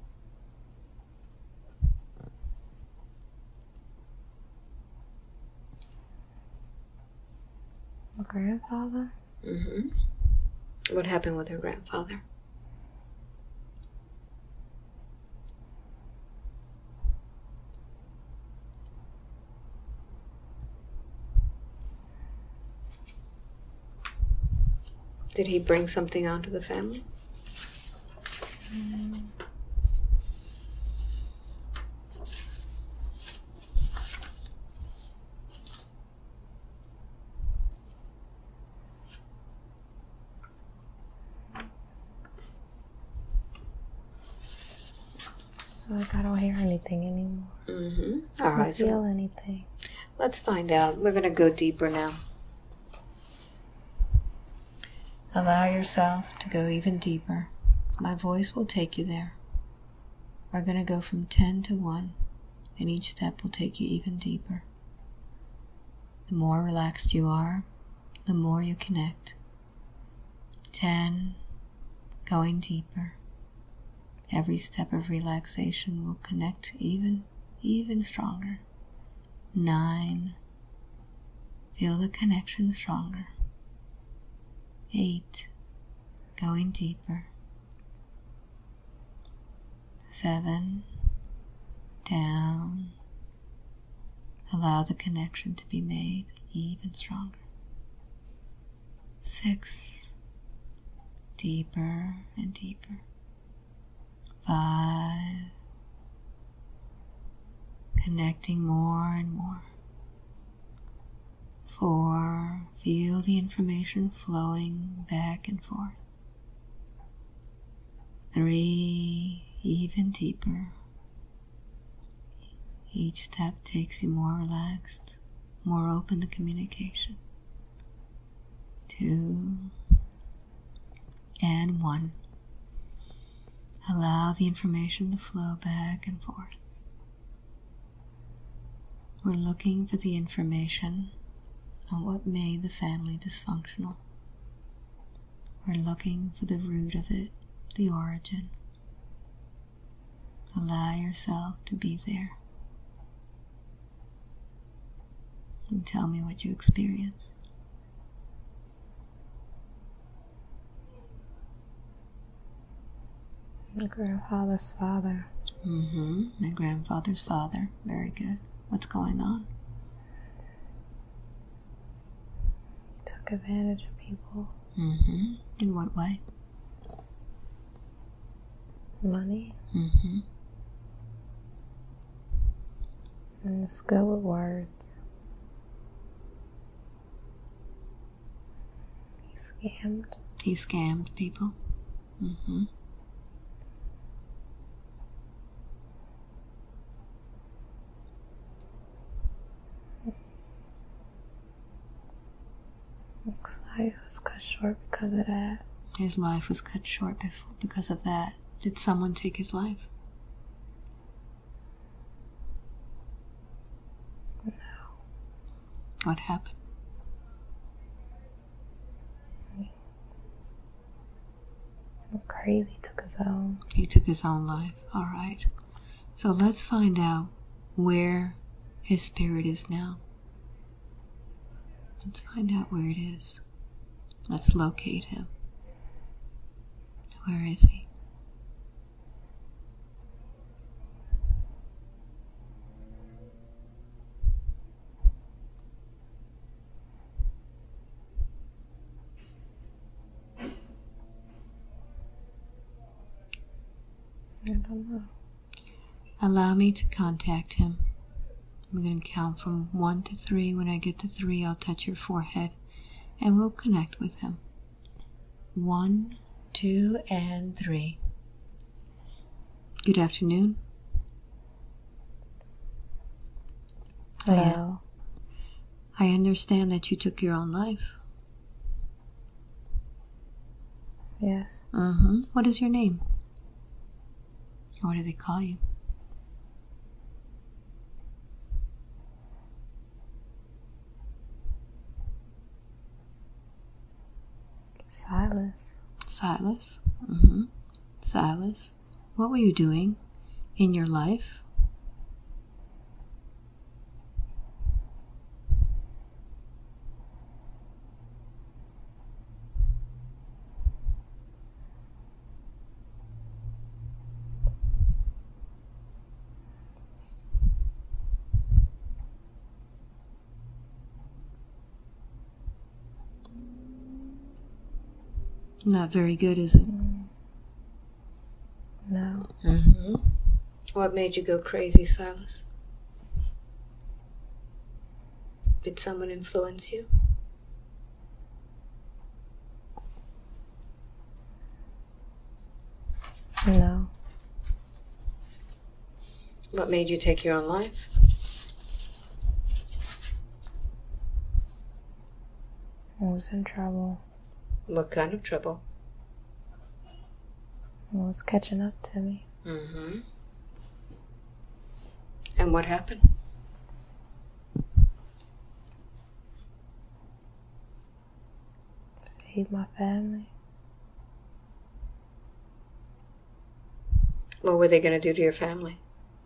A grandfather? Mm-hmm. What happened with her grandfather? Did he bring something onto the family? Mm. Like I don't hear anything anymore. Mm-hmm. All I don't right. feel So anything. let's find out. We're going to go deeper now. Allow yourself to go even deeper. My voice will take you there. We're going to go from ten to one, and each step will take you even deeper. The more relaxed you are, the more you connect. ten, going deeper. Every step of relaxation will connect even, even stronger. nine, feel the connection stronger. eight, going deeper. seven, down. Allow the connection to be made even stronger. six, deeper and deeper. five, connecting more and more. four, feel the information flowing back and forth. three, even deeper. Each step takes you more relaxed, more open to communication. two, and one. Allow the information to flow back and forth. We're looking for the information on what made the family dysfunctional. We're looking for the root of it, the origin. Allow yourself to be there. And tell me what you experience. My grandfather's father. Mm-hmm. My grandfather's father. Very good. What's going on? Took advantage of people. Mm-hmm. In what way? Money. Mm-hmm. And the skill with words. He scammed. He scammed people. Mm-hmm. life was cut short because of that. His life was cut short before, because of that. Did someone take his life? No. What happened? Crazy took his own. He took his own life. All right. So let's find out where his spirit is now. Let's find out where it is. Let's locate him. Where is he? I don't know. Allow me to contact him. I'm going to count from one to three. When I get to three, I'll touch your forehead and we'll connect with him. One, two, and three. Good afternoon. Hello. I, I understand that you took your own life. Yes. Mm-hmm. What is your name? What do they call you? Silas. Silas? Mm-hmm. Silas, what were you doing in your life? Not very good, is it? Mm. No. Mm-hmm. What made you go crazy, Silas? Did someone influence you? No. What made you take your own life? I was in trouble. What kind of trouble? It was catching up to me. Mm-hmm. And what happened? Save my family. What were they going to do to your family?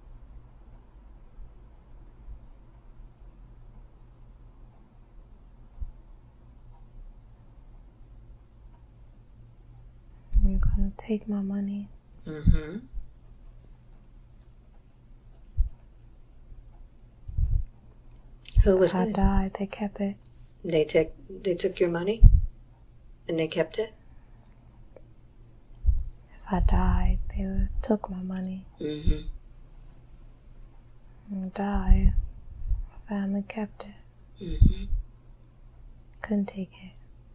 You're gonna take my money. Mm-hmm. Who was If I gonna... died, they kept it. They took they took your money, and they kept it. If I died, they would took my money. Mm-hmm. When I died, my family kept it. Mm-hmm. Couldn't take it.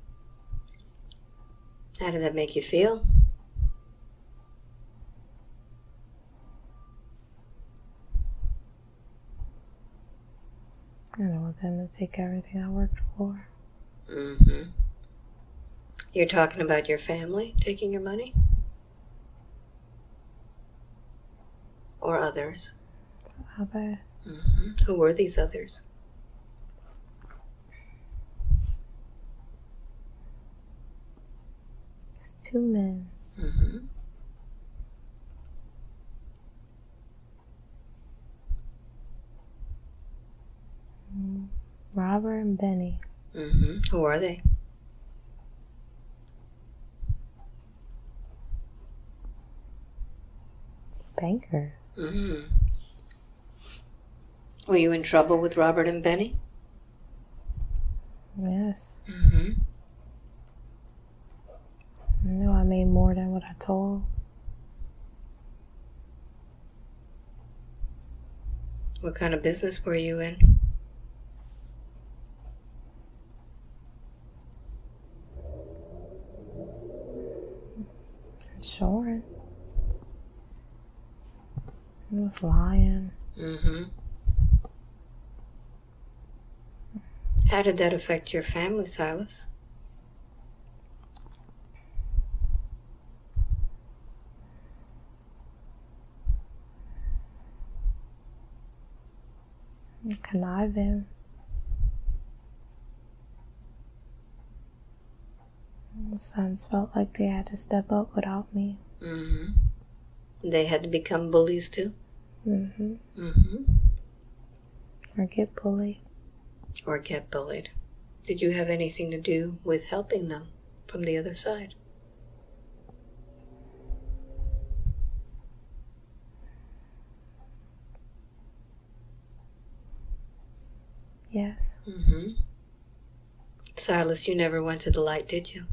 How did that make you feel? I don't want them to take everything I worked for. Mm-hmm. You're talking about your family taking your money? Or others? Others. Mm-hmm. Who were these others? It's two men. Mm-hmm. Mm, Robert and Benny. Mm-hmm. Who are they? Bankers. Mm-hmm. Were you in trouble with Robert and Benny? Yes. Mm-hmm. I knew I made more than what I told. What kind of business were you in? Insurance. I was lying. Mm-hmm. How did that affect your family, Silas? conniving. The sons felt like they had to step up without me. Mm-hmm. They had to become bullies too? Mm-hmm. Mm-hmm. Or get bullied. Or get bullied. Did you have anything to do with helping them from the other side? Yes. Mm-hmm. Silas, you never went to the light, did you?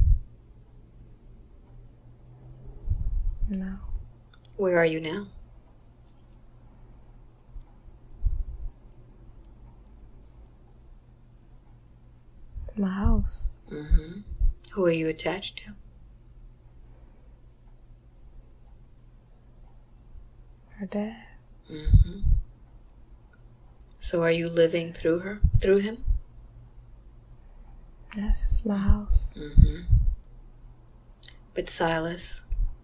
No. Where are you now? My house. Mm-hmm. Who are you attached to? Her dad. Mm-hmm. So are you living through her, through him? This is my house. Mm-hmm. But Silas,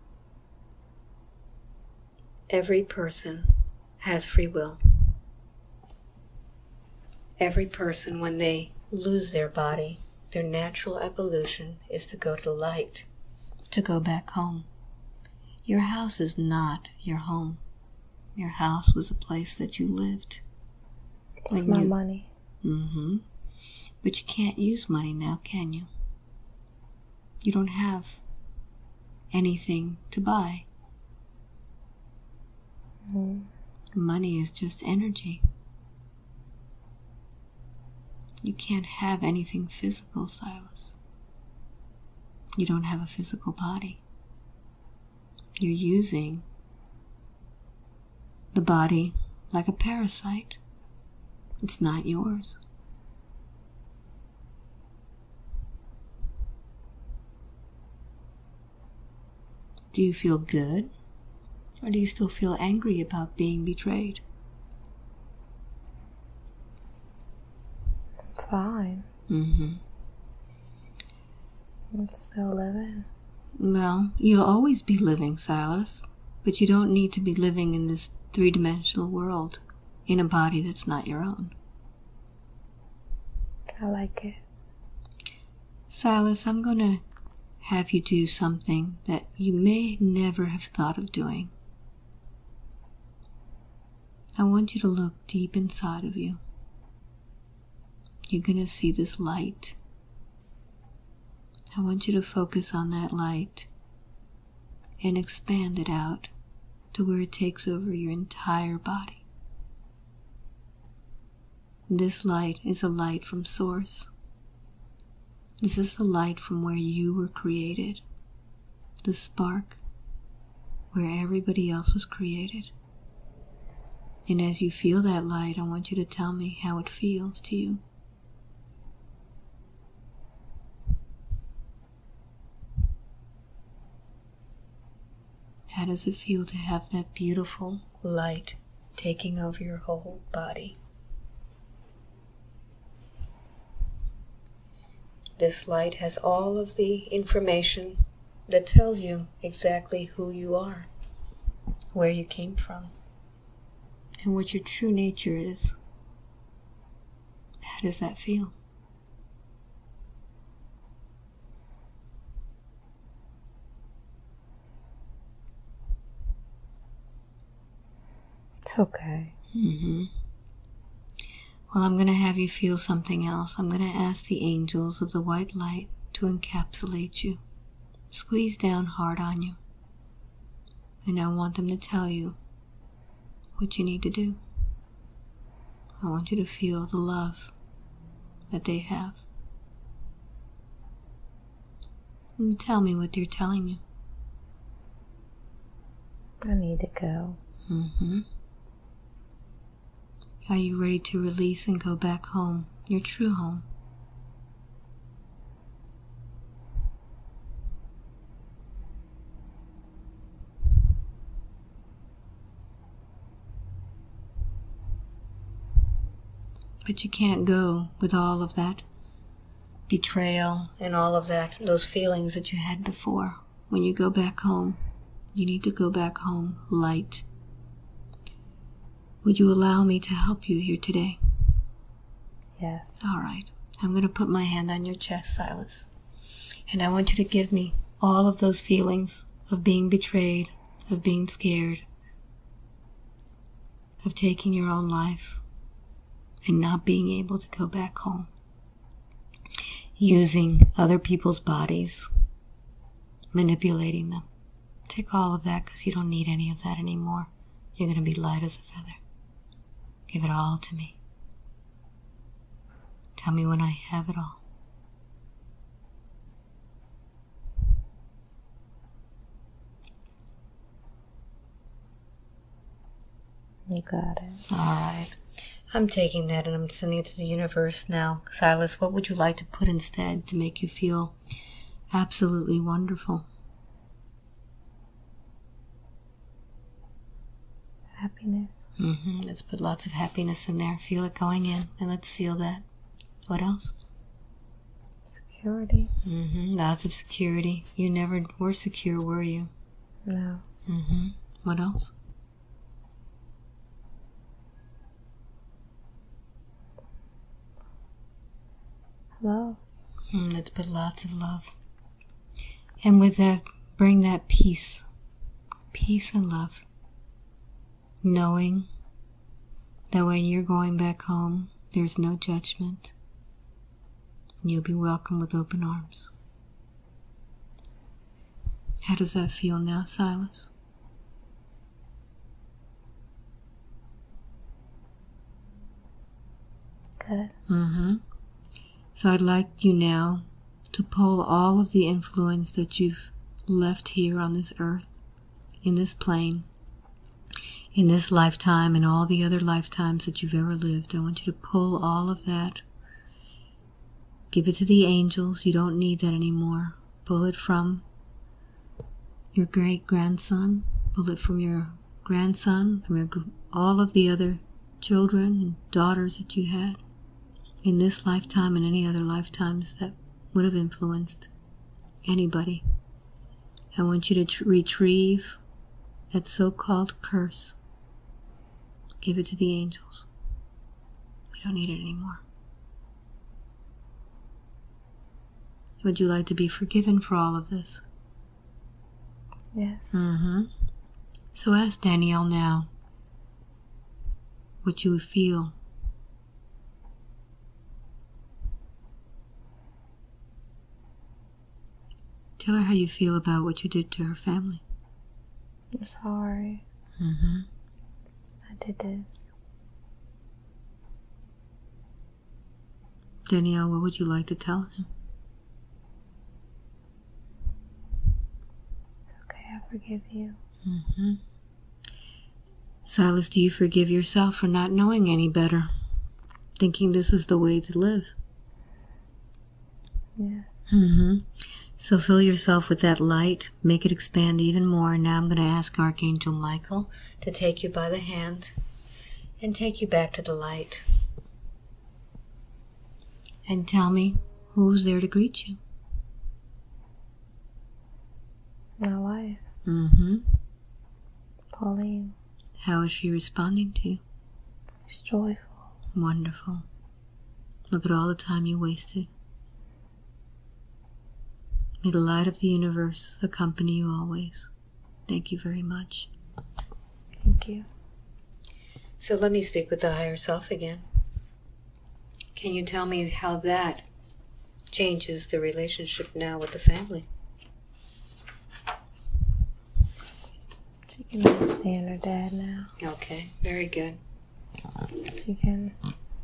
every person has free will. Every person, when they lose their body, their natural evolution is to go to the light, to go back home. Your house is not your home. Your house was a place that you lived. It's my you, money. Mm-hmm. But you can't use money now, can you? You don't have anything to buy. Mm. Money is just energy. You can't have anything physical, Silas. You don't have a physical body. You're using the body like a parasite. It's not yours. Do you feel good? Or do you still feel angry about being betrayed? Fine. Mm-hmm. I'm still living. Well, you'll always be living, Silas. But you don't need to be living in this three-dimensional world in a body that's not your own. I like it. Silas, I'm going to have you do something that you may never have thought of doing. I want you to look deep inside of you. You're going to see this light. I want you to focus on that light and expand it out to where it takes over your entire body. This light is a light from Source. This is the light from where you were created, the spark where everybody else was created. And as you feel that light, I want you to tell me how it feels to you. How does it feel to have that beautiful light taking over your whole body? This light has all of the information that tells you exactly who you are, where you came from, and what your true nature is. How does that feel? It's okay. Mm-hmm. Well, I'm going to have you feel something else. I'm going to ask the angels of the white light to encapsulate you, squeeze down hard on you. And I want them to tell you what you need to do. I want you to feel the love that they have. And tell me what they're telling you. I need to go. Mm-hmm. Are you ready to release and go back home, your true home? But you can't go with all of that betrayal and all of that, those feelings that you had before. When you go back home, you need to go back home light. Would you allow me to help you here today? Yes. All right. I'm going to put my hand on your chest, Silas. And I want you to give me all of those feelings of being betrayed, of being scared, of taking your own life, and not being able to go back home. Using other people's bodies, manipulating them. Take all of that because you don't need any of that anymore. You're going to be light as a feather. Give it all to me. Tell me when I have it all. You got it. All right. I'm taking that and I'm sending it to the universe now. Silas, what would you like to put instead to make you feel absolutely wonderful? Happiness. Mm-hmm. Let's put lots of happiness in there. Feel it going in, and let's seal that. What else? Security. Mm-hmm. Lots of security. You never were secure, were you? No. Mm-hmm. What else? Love. Mm, let's put lots of love. And with that, bring that peace. Peace and love. Knowing that when you're going back home, there's no judgment. You'll be welcomed with open arms. How does that feel now, Silas? Good. Mm-hmm. So I'd like you now to pull all of the influence that you've left here on this earth, in this plane, in this lifetime and all the other lifetimes that you've ever lived. I want you to pull all of that. Give it to the angels. You don't need that anymore. Pull it from your great-grandson. Pull it from your grandson, from your, all of the other children and daughters that you had in this lifetime and any other lifetimes that would have influenced anybody. I want you to tr- retrieve that so-called curse. Give it to the angels. We don't need it anymore. Would you like to be forgiven for all of this? Yes. Mm-hmm. So ask Danielle now what you would feel. Tell her how you feel about what you did to her family. I'm sorry. Mm-hmm. I did this. Danielle, what would you like to tell him? It's okay, I forgive you. Mm-hmm. Silas, do you forgive yourself for not knowing any better? Thinking this is the way to live? Yes. Mm-hmm. So fill yourself with that light, make it expand even more. Now I'm going to ask Archangel Michael to take you by the hand and take you back to the light. And tell me who's there to greet you. My wife. Mm-hmm. Pauline. How is she responding to you? She's joyful. Wonderful. Look at all the time you wasted. May the light of the universe accompany you always. Thank you very much. Thank you. So let me speak with the higher self again. Can you tell me how that changes the relationship now with the family? She can understand her dad now. Okay, very good. She can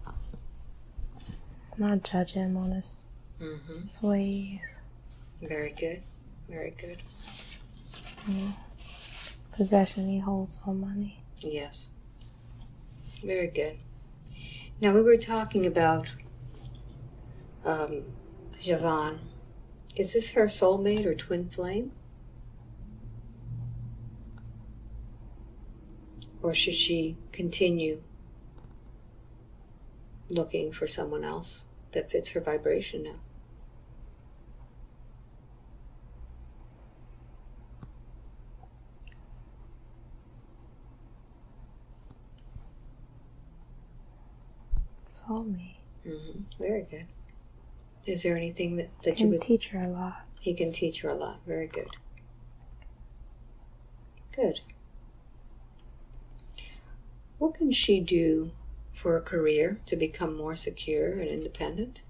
not judge him on his, Mm-hmm. his ways. Very good, very good. Yeah. Possession, he holds all money. Yes. Very good. Now we were talking about um, Javan. Is this her soulmate or twin flame? Or should she continue looking for someone else that fits her vibration now? Soulmate. Mm-hmm. Very good. Is there anything that, that Can you would... teach her a lot. He can teach her a lot. Very good. Good. What can she do for a career to become more secure and independent?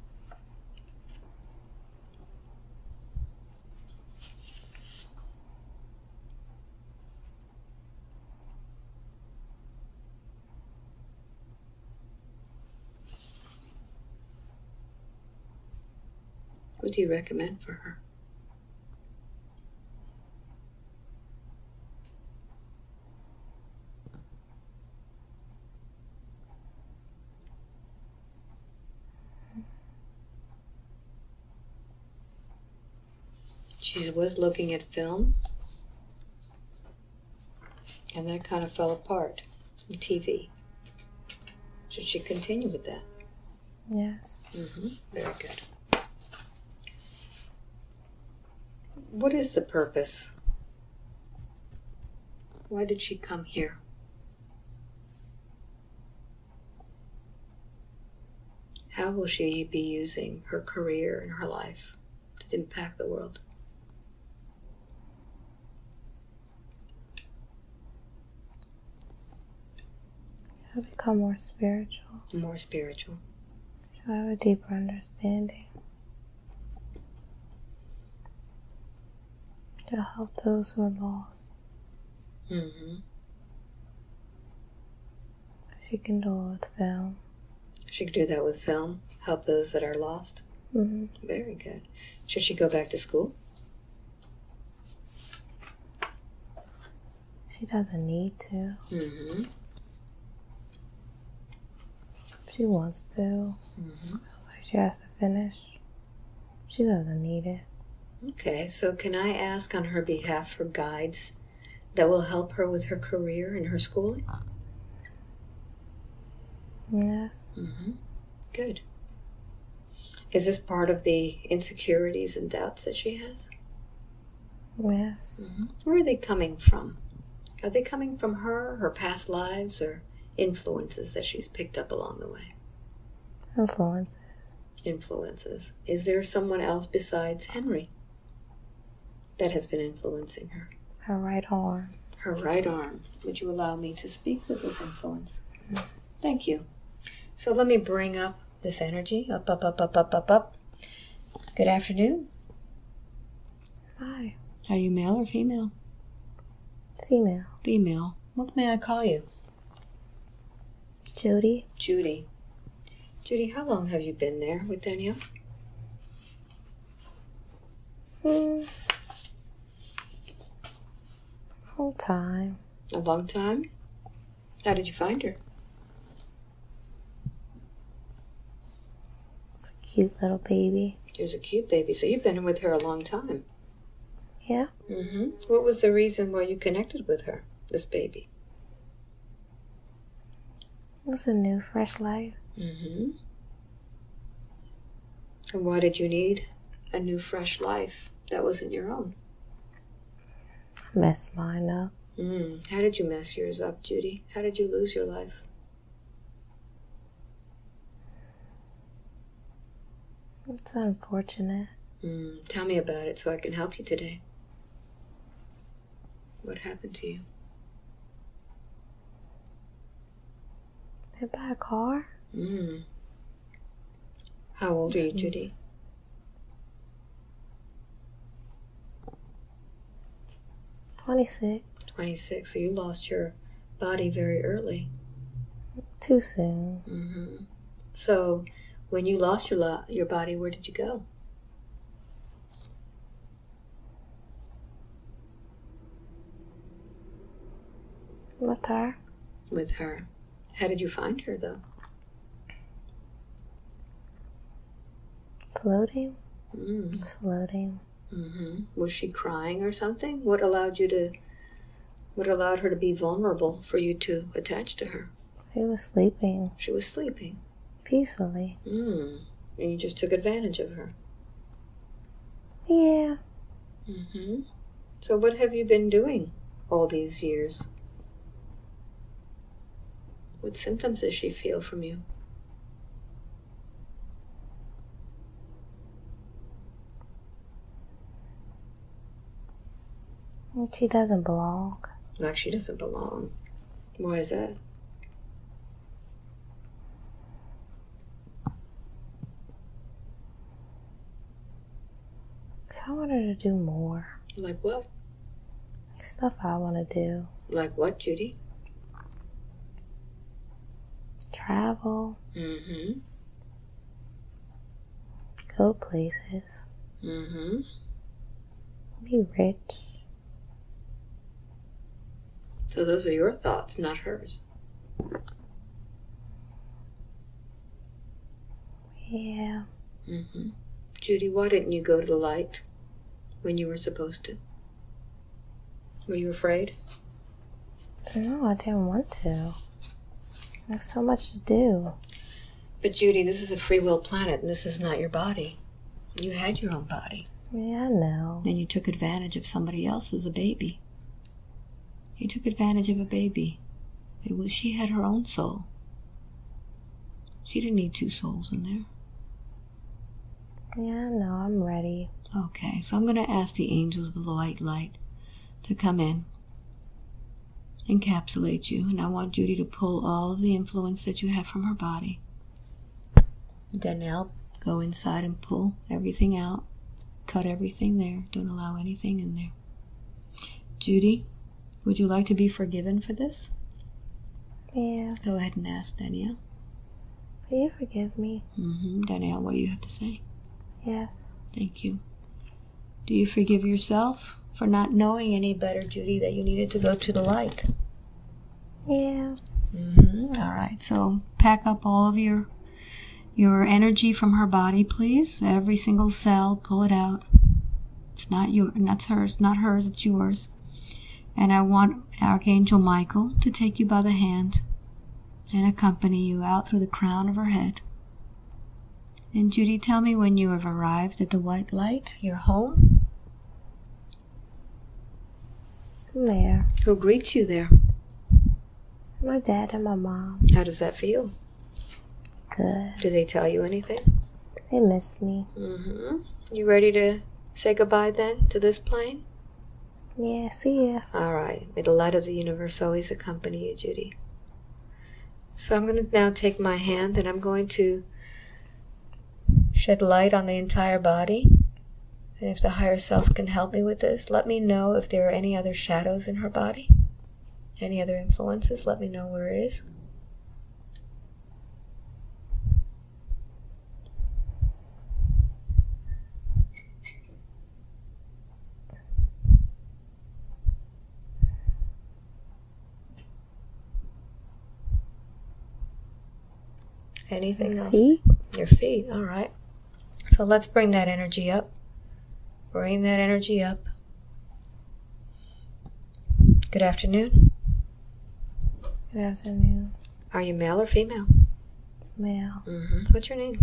What do you recommend for her? She was looking at film, and that kind of fell apart. T V. Should she continue with that? Yes. Mm-hmm. Very good. What is the purpose? Why did she come here? How will she be using her career and her life to impact the world? She'll become more spiritual. More spiritual. She'll have a deeper understanding. To help those who are lost. Mm-hmm. She can do it with film. She could do that with film, help those that are lost. Mm-hmm. Very good. Should she go back to school? She doesn't need to. Mm-hmm. She wants to. Mm-hmm. She has to finish. She doesn't need it. Okay, so can I ask on her behalf for guides that will help her with her career and her schooling? Yes. Mm-hmm. Good. Is this part of the insecurities and doubts that she has? Yes. Mm-hmm. Where are they coming from? Are they coming from her, her past lives, or influences that she's picked up along the way? Influences. Influences. Is there someone else besides Henry that has been influencing her? Her right arm. Her right arm. Would you allow me to speak with this influence? Mm-hmm. Thank you. So let me bring up this energy. Up, up, up, up, up, up, up. Good afternoon. Hi. Are you male or female? Female. Female. What may I call you? Judy. Judy. Judy, how long have you been there with Danielle? Hmm. Whole time. A long time? How did you find her? It's a cute little baby. She was a cute baby, so you've been with her a long time. Yeah. Mm-hmm. What was the reason why you connected with her, this baby? It was a new, fresh life. Mm-hmm. And why did you need a new, fresh life that wasn't your own? I messed mine up. Mm. How did you mess yours up, Judy? How did you lose your life? It's unfortunate. Mm. Tell me about it so I can help you today. What happened to you? Hit by a car? Mm. How old are you, Judy? twenty-six. twenty-six, so you lost your body very early. Too soon. Mm-hmm. So, when you lost your lo- your body, where did you go? With her. With her. How did you find her, though? Floating? Mm. Floating. Mm-hmm. Was she crying or something? What allowed you to... What allowed her to be vulnerable for you to attach to her? She was sleeping. She was sleeping. Peacefully. Mm. And you just took advantage of her? Yeah. Mm-hmm. So what have you been doing all these years? What symptoms does she feel from you? She doesn't belong. Like she doesn't belong. Why is that? Because I want her to do more. Like what? Stuff I want to do. Like what, Judy? Travel. Mm-hmm. Go places. Mm-hmm. Be rich. So those are your thoughts, not hers. Yeah. Mm-hmm. Judy, why didn't you go to the light when you were supposed to? Were you afraid? No, I didn't want to. There's so much to do. But Judy, this is a free will planet, and this is not your body. You had your own body. Yeah, I know. And you took advantage of somebody else as a baby. You took advantage of a baby. It was she had her own soul. She didn't need two souls in there. Yeah, I know. I'm ready. Okay, so I'm going to ask the angels of the white light to come in, encapsulate you, and I want Judy to pull all of the influence that you have from her body. Danielle, go inside and pull everything out. Cut everything there. Don't allow anything in there. Judy, would you like to be forgiven for this? Yeah. Go ahead and ask Danielle. Will you forgive me? Mm-hmm. Danielle, what do you have to say? Yes. Thank you. Do you forgive yourself for not knowing any better, Judy, that you needed to go to the light? Yeah. Mm-hmm. All right. So pack up all of your your energy from her body, please. Every single cell, pull it out. It's not your, that's hers, not hers. It's yours. And I want Archangel Michael to take you by the hand and accompany you out through the crown of her head. And Judy, tell me when you have arrived at the white light, your home. I'm there. Who greets you there? My dad and my mom. How does that feel? Good. Do they tell you anything? They miss me. Mm-hmm. You ready to say goodbye then to this plane? Yeah, see ya. All right. May the light of the universe always accompany you, Judy. So I'm going to now take my hand and I'm going to shed light on the entire body. And if the higher self can help me with this, let me know if there are any other shadows in her body. Any other influences, let me know where it is. Anything else? Feet? Your feet, all right. So let's bring that energy up. Bring that energy up. Good afternoon. Good afternoon. Are you male or female? Male. Mm-hmm. What's your name?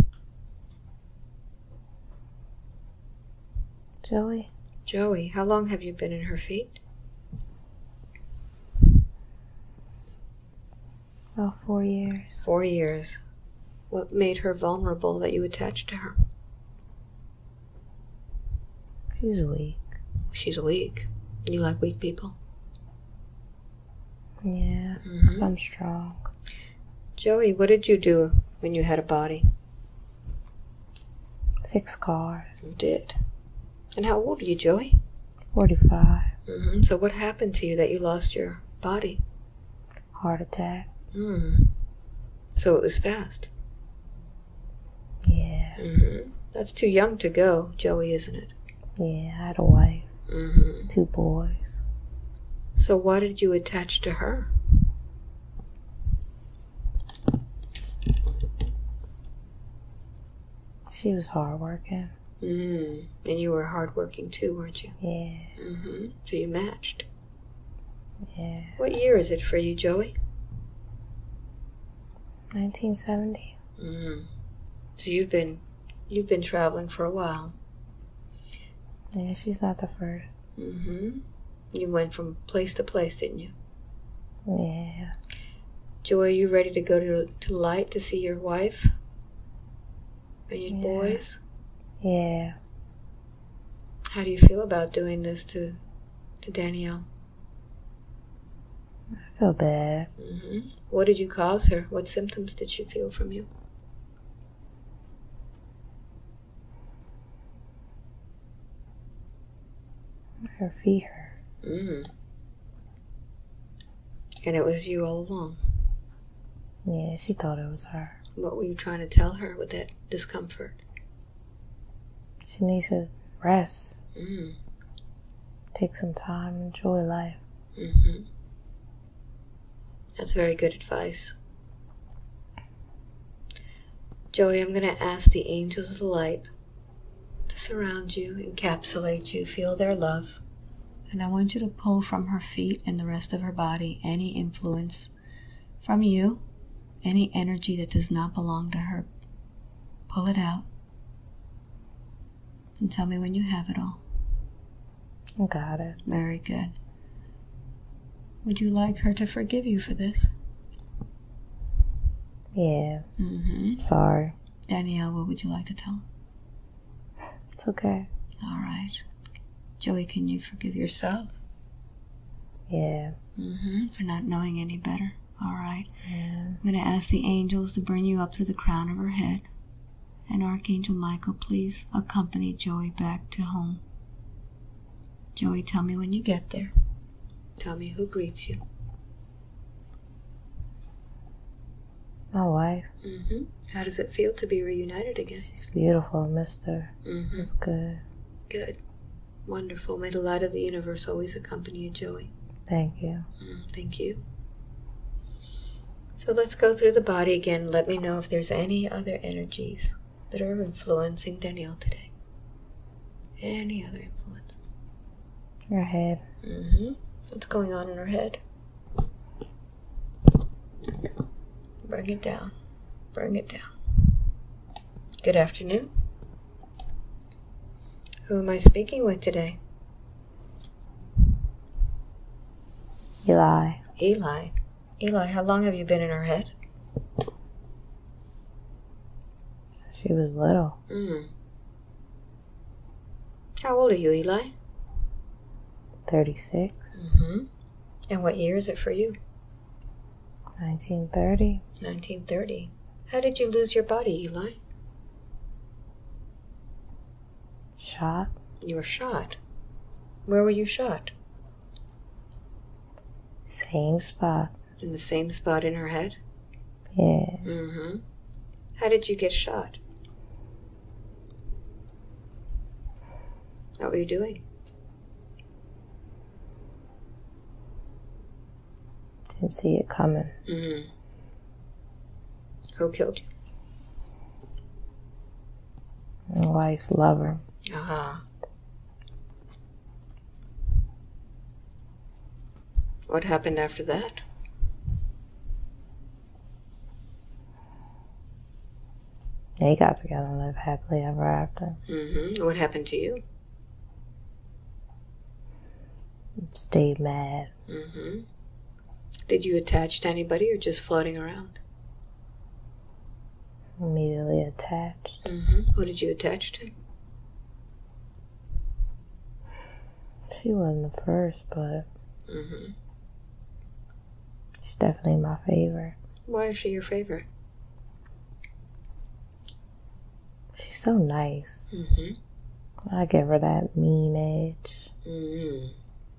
Joey. Joey. How long have you been in her feet? About four years. Four years. What made her vulnerable that you attached to her? She's weak. She's weak. You like weak people? Yeah, Mm-hmm. because I'm strong. Joey, what did you do when you had a body? Fix cars. You did. And how old are you, Joey? forty-five. Mm-hmm. So what happened to you that you lost your body? Heart attack. Mm. So it was fast. Yeah. Mm-hmm. That's too young to go, Joey, isn't it? Yeah, I had a wife. Mm-hmm. Two boys. So why did you attach to her? She was hardworking. Mm. And you were hardworking too, weren't you? Yeah. Mm-hmm. So you matched. Yeah. What year is it for you, Joey? nineteen seventy. Mm. So you've been you've been traveling for a while. Yeah, she's not the first. Mm-hmm. You went from place to place, didn't you? Yeah. Joy, are you ready to go to to light to see your wife and your Yeah. boys? Yeah. How do you feel about doing this to to Danielle? I feel bad. Mm-hmm. What did you cause her? What symptoms did she feel from you? Her fear. Mm. And it was you all along? Yeah, she thought it was her. What were you trying to tell her with that discomfort? She needs to rest. Mm. Take some time, enjoy life. Mm-hmm. That's very good advice. Joey, I'm going to ask the angels of the light to surround you, encapsulate you, feel their love. And I want you to pull from her feet and the rest of her body any influence from you, any energy that does not belong to her. Pull it out. And tell me when you have it all. Got it. Very good. Would you like her to forgive you for this? Yeah. Mm-hmm. Sorry. Danielle, what would you like to tell her? It's okay. All right. Joey, can you forgive yourself? Yeah. Mm-hmm. For not knowing any better. All right. Yeah. I'm going to ask the angels to bring you up to the crown of her head. And Archangel Michael, please accompany Joey back to home. Joey, tell me when you get there. Tell me who greets you. My wife. Mm-hmm. How does it feel to be reunited again? She's beautiful, mister. Mm-hmm. It's good. Good. Wonderful. May the light of the universe always accompany you, Joey. Thank you. Mm, thank you. So let's go through the body again. Let me know if there's any other energies that are influencing Danielle today. Any other influence? Your head. Mm-hmm. What's going on in her head? Bring it down. Bring it down. Good afternoon. Who am I speaking with today? Eli. Eli. Eli, how long have you been in her head? She was little. Mm. How old are you, Eli? thirty-six. Mm-hmm. And what year is it for you? nineteen thirty. nineteen thirty. How did you lose your body, Eli? Shot. You were shot. Where were you shot? Same spot. In the same spot in her head? Yeah. Mm-hmm. How did you get shot? What were you doing? Didn't see it coming. Mm-hmm. Who killed you? My wife's lover. Ah. What happened after that? They got together and lived happily ever after. Mm-hmm. What happened to you? Stayed mad. Mm-hmm. Did you attach to anybody or just floating around? Immediately attached. Mm-hmm. Who did you attach to? She wasn't the first, but Mm-hmm. she's definitely my favorite. Why is she your favorite? She's so nice. Mm-hmm. I give her that mean edge. Mm-hmm.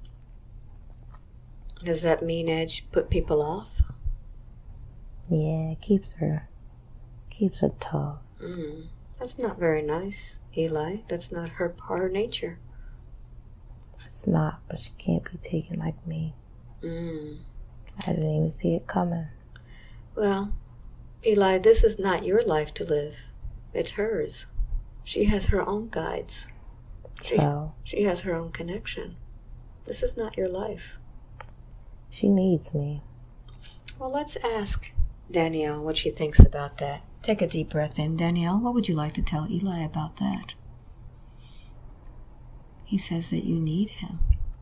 Does that mean edge put people off? Yeah, it keeps her, keeps her tough. Mm. That's not very nice, Eli. That's not her, her nature. It's not, but she can't be taken like me. Mm. I didn't even see it coming. Well, Eli, this is not your life to live. It's hers. She has her own guides. She, So she has her own connection. This is not your life. she needs me. Well, let's ask Danielle what she thinks about that. Take a deep breath in. Danielle, what would you like to tell Eli about that? He says that you need him.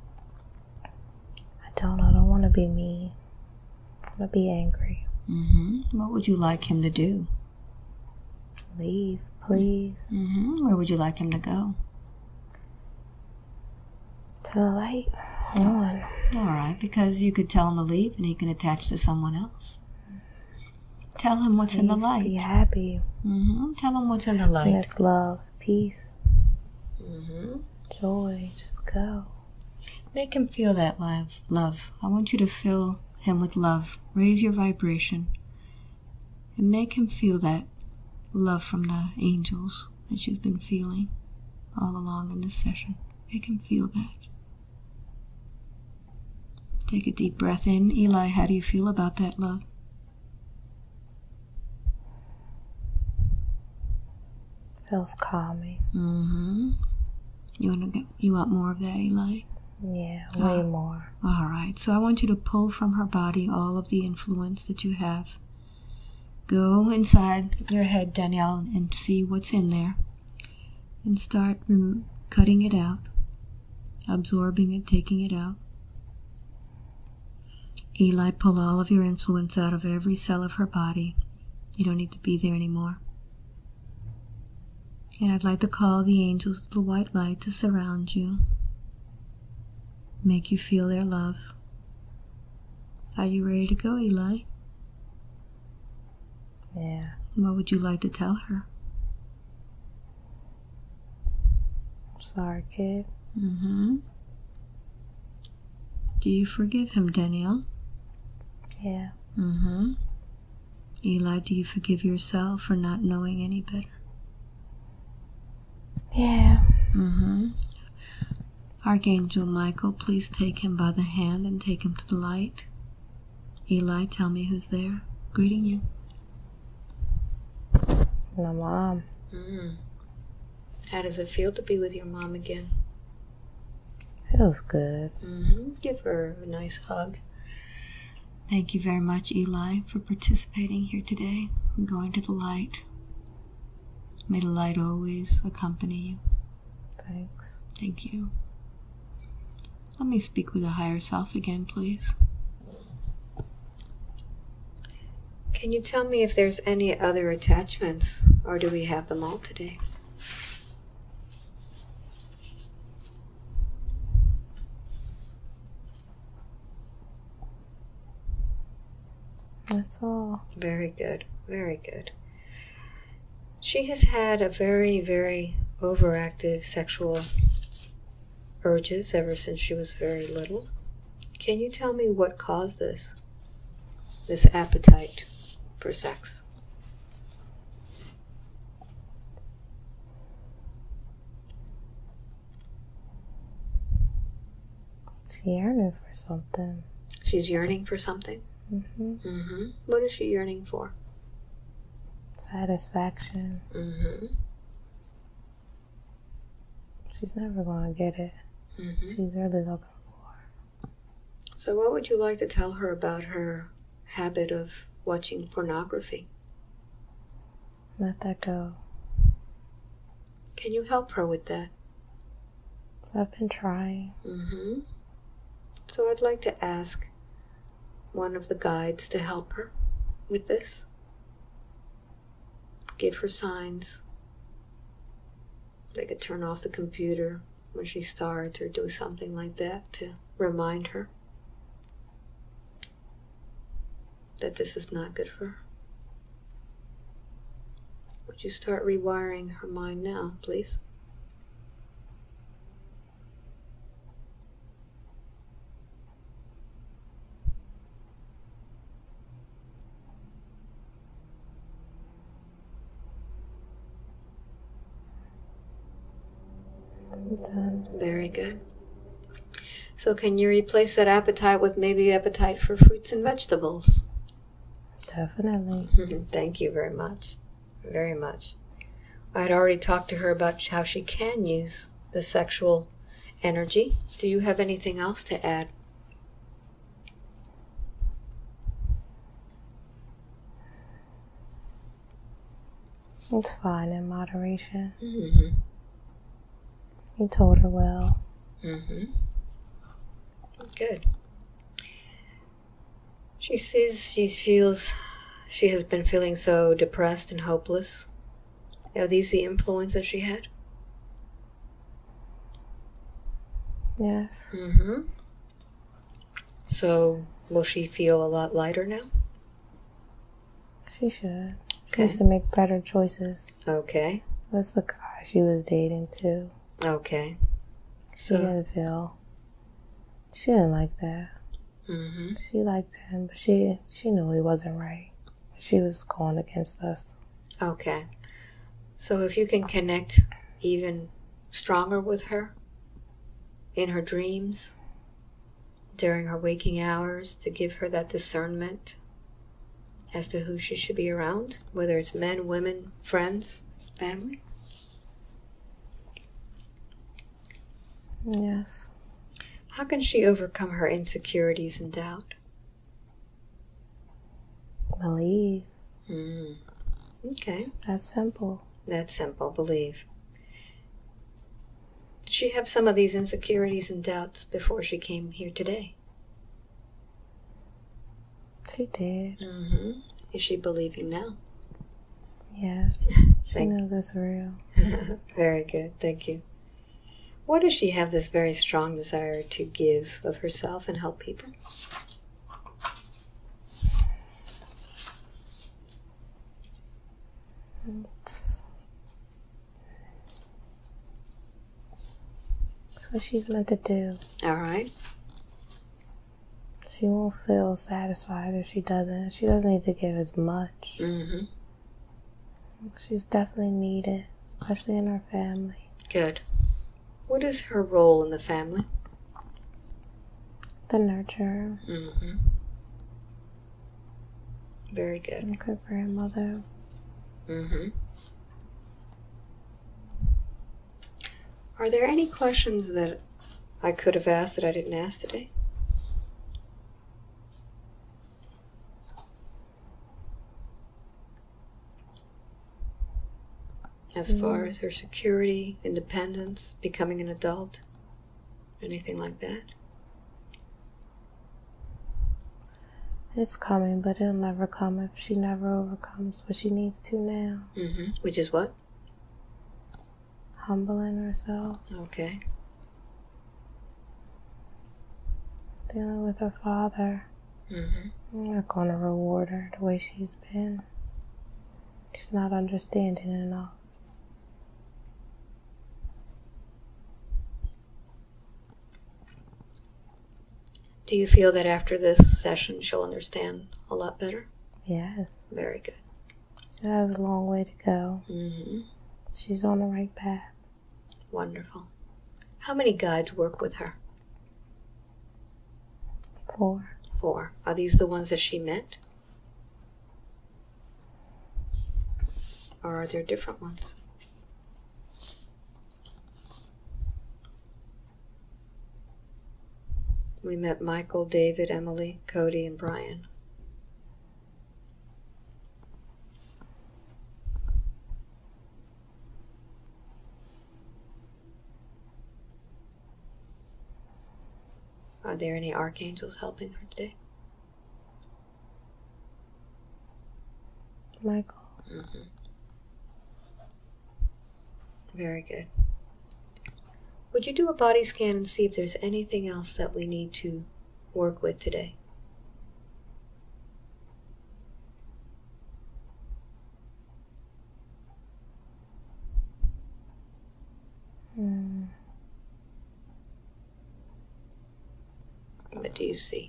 I don't. I don't want to be mean. I want to be angry. Mm-hmm. What would you like him to do? Leave, please. Mm-hmm. Where would you like him to go? To the light. on. All right, because you could tell him to leave and he can attach to someone else. Tell him what's Leave, in the light. Be happy. Mm-hmm. Tell him what's in the light. And it's love, peace, mm-hmm. joy. Just go. Make him feel that love. Love. I want you to fill him with love. Raise your vibration. And make him feel that love from the angels that you've been feeling all along in this session. Make him feel that. Take a deep breath in. Eli, how do you feel about that love? Feels calming. Mm-hmm. You want to get, you want more of that, Eli? Yeah, way uh, more. All right. So I want you to pull from her body all of the influence that you have. Go inside your head, Danielle, and see what's in there. And start rem- cutting it out. Absorbing it, taking it out. Eli, pull all of your influence out of every cell of her body. You don't need to be there anymore. And I'd like to call the angels with the white light to surround you. Make you feel their love. Are you ready to go, Eli? Yeah. What would you like to tell her? I'm sorry, kid. Mm-hmm. Do you forgive him, Danielle? Yeah. Mm-hmm. Eli, do you forgive yourself for not knowing any better? Yeah. Mm-hmm. Archangel Michael, please take him by the hand and take him to the light. Eli, tell me who's there, greeting you. My mom. Mm. How does it feel to be with your mom again? Feels good. Mm-hmm. Give her a nice hug. Thank you very much, Eli, for participating here today and going to the light. May the light always accompany you. Thanks. Thank you. Let me speak with the higher self again, please. Can you tell me if there's any other attachments, or do we have them all today? That's all. Very good. Very good. She has had a very, very overactive sexual urges ever since she was very little. Can you tell me what caused this? This appetite for sex? She's yearning for something. She's yearning for something? Mm-hmm. Mm-hmm. What is she yearning for? Satisfaction. Mm-hmm. She's never going to get it. Mm-hmm. She's really looking for. So what would you like to tell her about her habit of watching pornography? Let that go. Can you help her with that? I've been trying. Mm-hmm. So I'd like to ask one of the guides to help her with this. Give her signs. They could turn off the computer when she starts or do something like that to remind her that this is not good for her. Would you start rewiring her mind now, please? Done. Very good. So can you replace that appetite with maybe appetite for fruits and vegetables? Definitely. Thank you very much. Very much. I had already talked to her about how she can use the sexual energy. Do you have anything else to add? It's fine in moderation. Mm-hmm. You told her well. Mm-hmm. Good. She says she feels she has been feeling so depressed and hopeless. Are these the influences she had? Yes. Mm-hmm. So, will she feel a lot lighter now? She should. She Okay. needs to make better choices. Okay. That's the guy she was dating, too. Okay. She So, didn't feel... She didn't like that. mm-hmm. She liked him, but she, she knew he wasn't right. She was going against us. Okay. So if you can connect even stronger with her in her dreams, during her waking hours, to give her that discernment as to who she should be around, whether it's men, women, friends, family. Yes. How can she overcome her insecurities and doubt? Believe. Mm. Okay. That's simple. That's simple. Believe. Did she have some of these insecurities and doubts before she came here today? She did. Mm-hmm. Is she believing now? Yes. She knows it's real. Very good. Thank you. Why does she have this very strong desire to give of herself and help people? It's, it's what she's meant to do. All right. She won't feel satisfied if she doesn't. She doesn't need to give as much. Mm-hmm. She's definitely needed, especially in her family. Good. What is her role in the family? The nurturer. Mm-hmm. Very good. And good grandmother. Mm-hmm. Are there any questions that I could have asked that I didn't ask today? As far as her security, independence, becoming an adult, anything like that? It's coming, but it'll never come if she never overcomes what she needs to now. Mm-hmm. Which is what? Humbling herself. Okay. Dealing with her father. Mm-hmm. I'm not going to reward her the way she's been. She's not understanding enough. Do you feel that after this session she'll understand a lot better? Yes. Very good. She has a long way to go. Mm-hmm. She's on the right path. Wonderful. How many guides work with her? Four. Four. Are these the ones that she met? Or are there different ones? We met Michael, David, Emily, Cody, and Brian. Are there any archangels helping her today? Michael. Mm-hmm. Very good. Would you do a body scan and see if there's anything else that we need to work with today? Hmm. What do you see?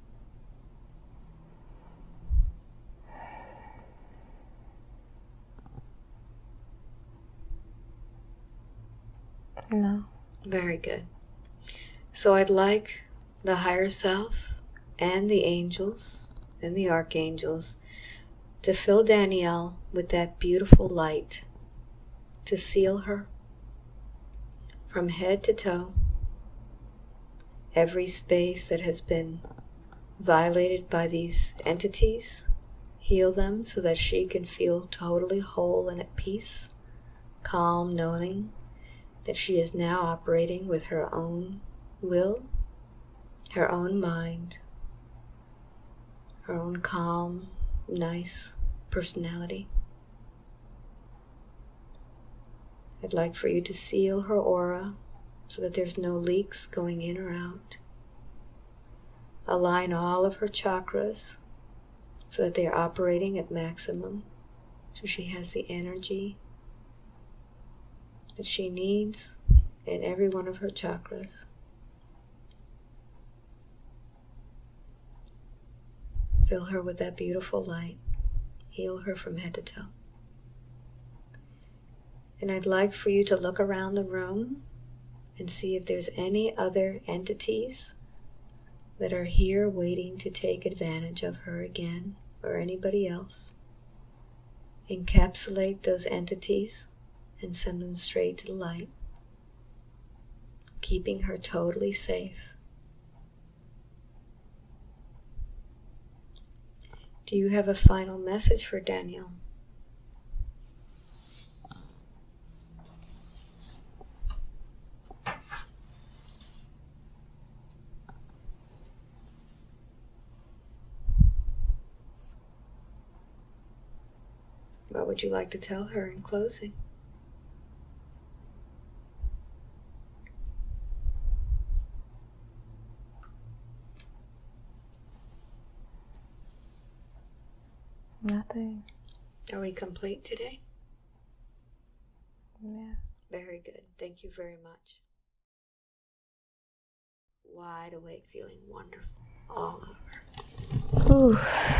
No. Very good. So I'd like the higher self and the angels and the archangels to fill Danielle with that beautiful light, to seal her from head to toe, every space that has been violated by these entities, heal them so that she can feel totally whole and at peace, calm, knowing that she is now operating with her own will, her own mind, her own calm, nice personality. I'd like for you to seal her aura so that there's no leaks going in or out align all of her chakras so that they are operating at maximum, so she has the energy that she needs in every one of her chakras. Fill her with that beautiful light. Heal her from head to toe. And I'd like for you to look around the room and see if there's any other entities that are here waiting to take advantage of her again, or anybody else. Encapsulate those entities and send them straight to the light, keeping her totally safe. Do you have a final message for Danielle? What would you like to tell her in closing? Nothing. Are we complete today? Yes. Very good. Thank you very much. Wide awake, feeling wonderful all over. Ooh.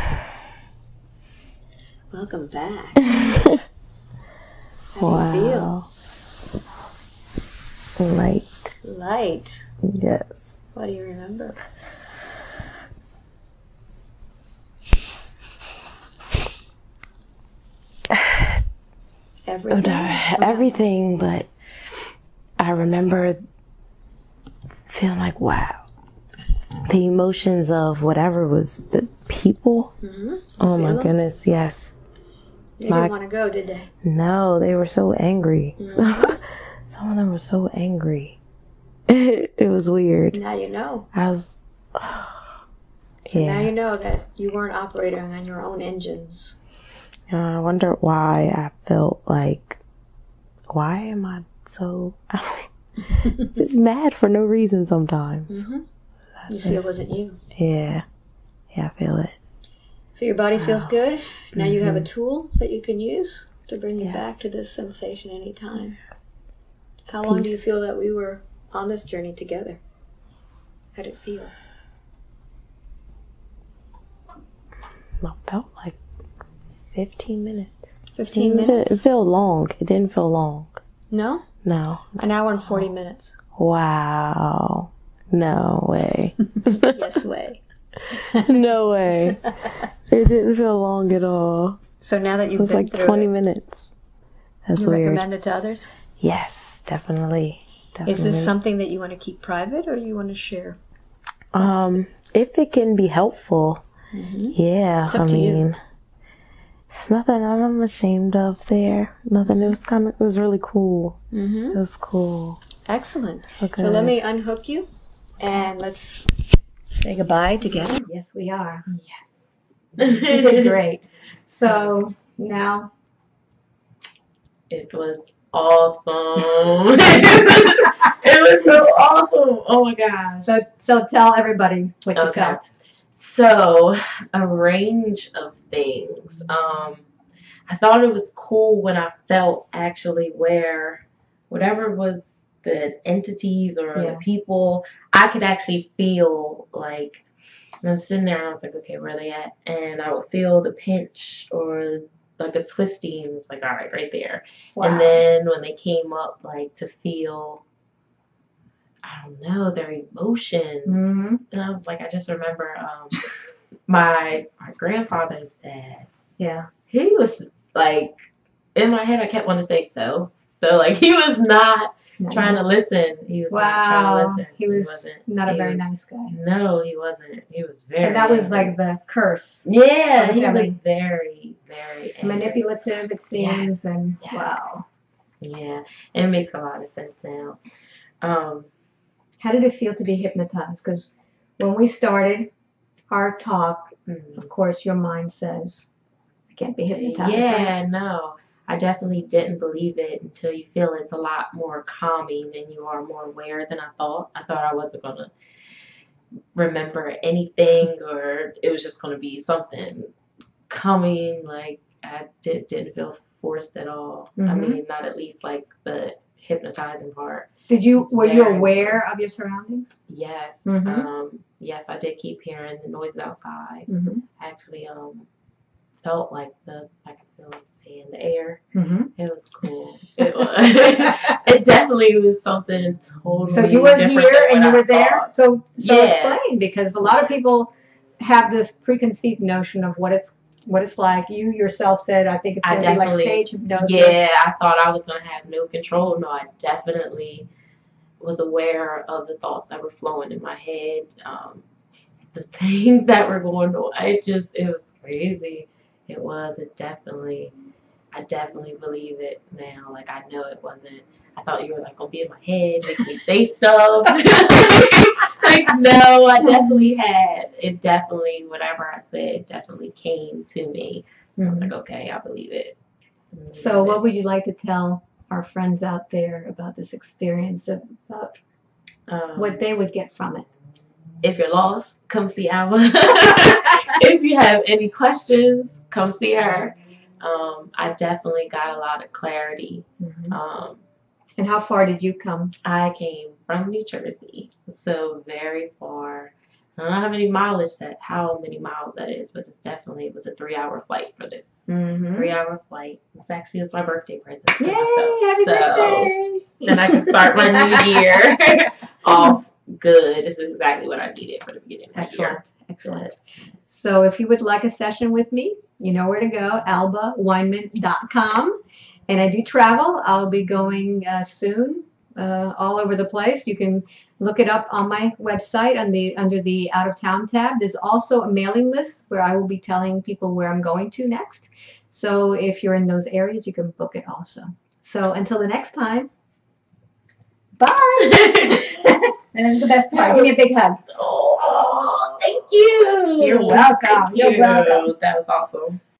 Welcome back. How Wow. do you feel? Light. Light. Yes. What do you remember? Everything. Everything, but I remember feeling like, wow. The emotions of whatever was the people. Mm-hmm. Oh my them? goodness, yes. They My- didn't want to go, did they? No, they were so angry. Mm-hmm. Some, some of them were so angry. It, it was weird. Now you know. I was, So now yeah. you know that you weren't operating on your own engines. Uh, I wonder why I felt like, why am I so, just mad for no reason sometimes. Mm-hmm. You feel it wasn't you. Yeah. Yeah, I feel it. So your body feels Wow. good. Now you have a Mhm. tool that you can use to bring you Yes. back to this sensation anytime. How long do you Peace. feel that we were on this journey together? How did it feel? I felt like fifteen minutes. Fifteen It didn't- minutes? It felt long. It didn't feel long. No? No. An hour and forty minutes. Wow. No way. Yes way. No way. It didn't feel long at all. So now that It you've was been like through twenty it, minutes. That's you weird. recommend it to others? Yes, definitely. Definitely. Is this something that you want to keep private or you want to share? Um, if it can be helpful, Mm-hmm. yeah. It's up I to you. mean, it's nothing I'm ashamed of there. Nothing. It was kind of. It was really cool. Mm-hmm. It was cool. Excellent. Okay. So let me unhook you and let's say goodbye together. Yes, we are. Yes. You did great. So now, It was awesome. It was so awesome. Oh my gosh. so so tell everybody what you Okay. felt. So, a range of things. Um, I thought it was cool when I felt actually where whatever was the entities or Yeah. the people, I could actually feel like, and I was sitting there and I was like, okay, where are they at? And I would feel the pinch or like a twisting. It's like, all right, right there. Wow. And then when they came up, like to feel, I don't know, their emotions. Mm-hmm. And I was like, I just remember um, my my grandfather's dad. Yeah. He was like, in my head, I kept wanting to say so. So like he was not trying to listen. He was not Wow. trying to listen. He was wasn't. not a he very was- nice guy. No, he wasn't. He was very. And that was angry. like the curse. Yeah, of he having- was very, very angry. Manipulative, it seems, Yes, and yes. wow. Yeah, and it makes a lot of sense now. Um, How did it feel to be hypnotized? Because when we started our talk, mm. of course, your mind says, I can't be hypnotized, Yeah, right? no. I definitely didn't believe it until you feel it's a lot more calming and you are more aware than I thought. I thought I wasn't going to remember anything, or it was just going to be something coming. Like I did, didn't feel forced at all. Mm-hmm. I mean, not at least like the hypnotizing part. Did you, were you aware of your surroundings? Yes. Mm-hmm. Um, yes, I did keep hearing the noises outside. Mm-hmm. Actually, um, felt like the, I could feel it in the air. Mm-hmm. It was cool. It was. It definitely was something totally. So you were here and you I were there. thought. So so Yeah. explain, because a lot of people have this preconceived notion of what it's what it's like. You yourself said, I think it's I going to be like definitely- stage hypnosis. Yeah, I thought I was going to have no control. No, I definitely was aware of the thoughts that were flowing in my head, um, the things that were going on. It just, it was crazy. It was. It definitely, I definitely believe it now. Like, I know it wasn't, I thought you were like going to be in my head, make me say stuff. Like, no, I definitely had, it definitely, whatever I said, definitely came to me. I was like, okay, I believe it. So what would you like to tell our friends out there about this experience, about um, what they would get from it? If you're lost, come see Alba. If you have any questions, come see her. Um, I definitely got a lot of clarity. Mm-hmm. Um, And how far did you come? I came from New Jersey, so very far. I don't know how many mileage that, how many miles that is, but it's definitely, it was a three-hour flight for this. Mm-hmm. Three-hour flight. This actually was my birthday present to Yay! myself. Happy so birthday! then I can start my new year off good. This is exactly what I needed for the beginning of the Excellent. year. Excellent. So if you would like a session with me, you know where to go, alba weinman dot com. And I do travel. I'll be going uh, soon uh, all over the place. You can look it up on my website on the under the Out of Town tab. There's also a mailing list where I will be telling people where I'm going to next. So if you're in those areas, you can book it also. So until the next time, bye. And the best part, give me a big hug. Oh, thank you. You're welcome. Thank You're you. welcome. That was awesome.